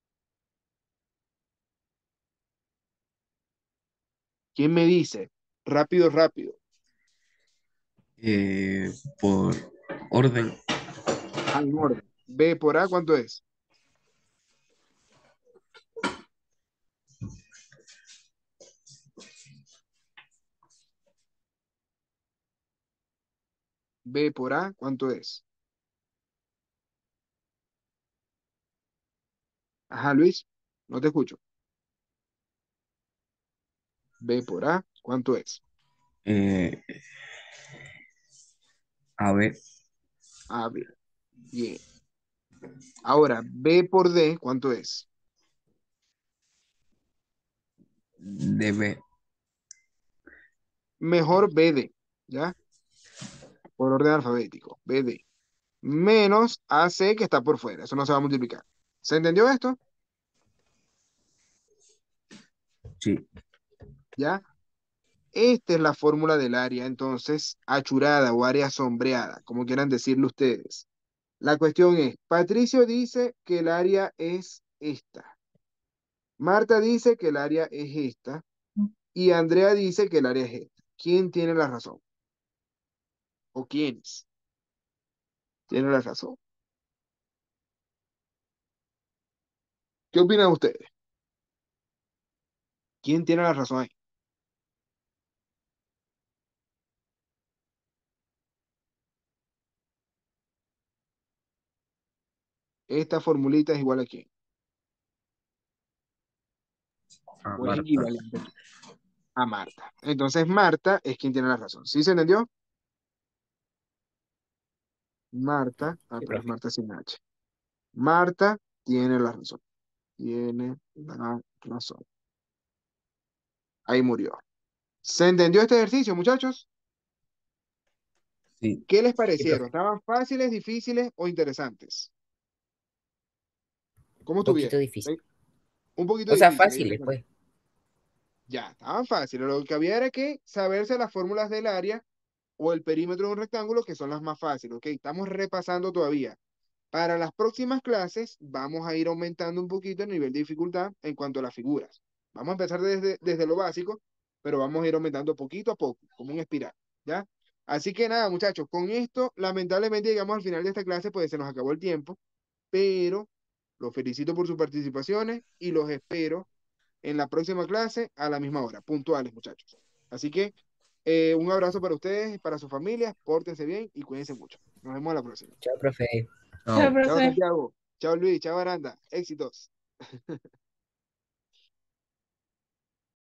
¿Quién me dice? Rápido, rápido. Por orden. En orden. B por A, ¿cuánto es? B por A, ¿cuánto es? Ajá, Luis, no te escucho. B por A, ¿cuánto es? eh, AB AB. Bien. Ahora, B por D, ¿cuánto es? DB. Mejor BD, ¿ya? Por orden alfabético. BD. Menos AC que está por fuera. Eso no se va a multiplicar. ¿Se entendió esto? Sí. ¿Ya? Esta es la fórmula del área, entonces, achurada o área sombreada, como quieran decirlo ustedes. La cuestión es, Patricio dice que el área es esta. Marta dice que el área es esta. Y Andrea dice que el área es esta. ¿Quién tiene la razón? ¿O quiénes tienen la razón? ¿Qué opinan ustedes? ¿Quién tiene la razón ahí? Esta formulita es igual a quién. A O es Marta. equivalente a quién. A Marta. Entonces Marta es quien tiene la razón. ¿Sí se entendió? Marta, Sí, pero es profe. Marta sin H. Marta tiene la razón. Tiene la razón. Ahí murió. ¿Se entendió este ejercicio, muchachos? Sí. ¿Qué les Sí, parecieron? profe. ¿Estaban fáciles, difíciles o interesantes? ¿Cómo Un poquito estuvieron? difícil. ¿Sí? Un poquito O sea, difíciles, ya me fáciles, imagino. pues. Ya, estaban fáciles. Lo que había era que saberse las fórmulas del área o el perímetro de un rectángulo, que son las más fáciles. Ok, estamos repasando todavía. Para las próximas clases vamos a ir aumentando un poquito el nivel de dificultad en cuanto a las figuras. Vamos a empezar desde lo básico, pero vamos a ir aumentando poquito a poco, como un espiral, ¿ya? Así que nada, muchachos, con esto, lamentablemente llegamos al final de esta clase, pues se nos acabó el tiempo, pero los felicito por sus participaciones y los espero en la próxima clase a la misma hora, puntuales, muchachos. Así que un abrazo para ustedes, para sus familias, pórtense bien y cuídense mucho. Nos vemos a la próxima. Chao, profe. Chao, Chao. Chao, profe. Santiago. Chao, Luis. Chao, Aranda. Éxitos.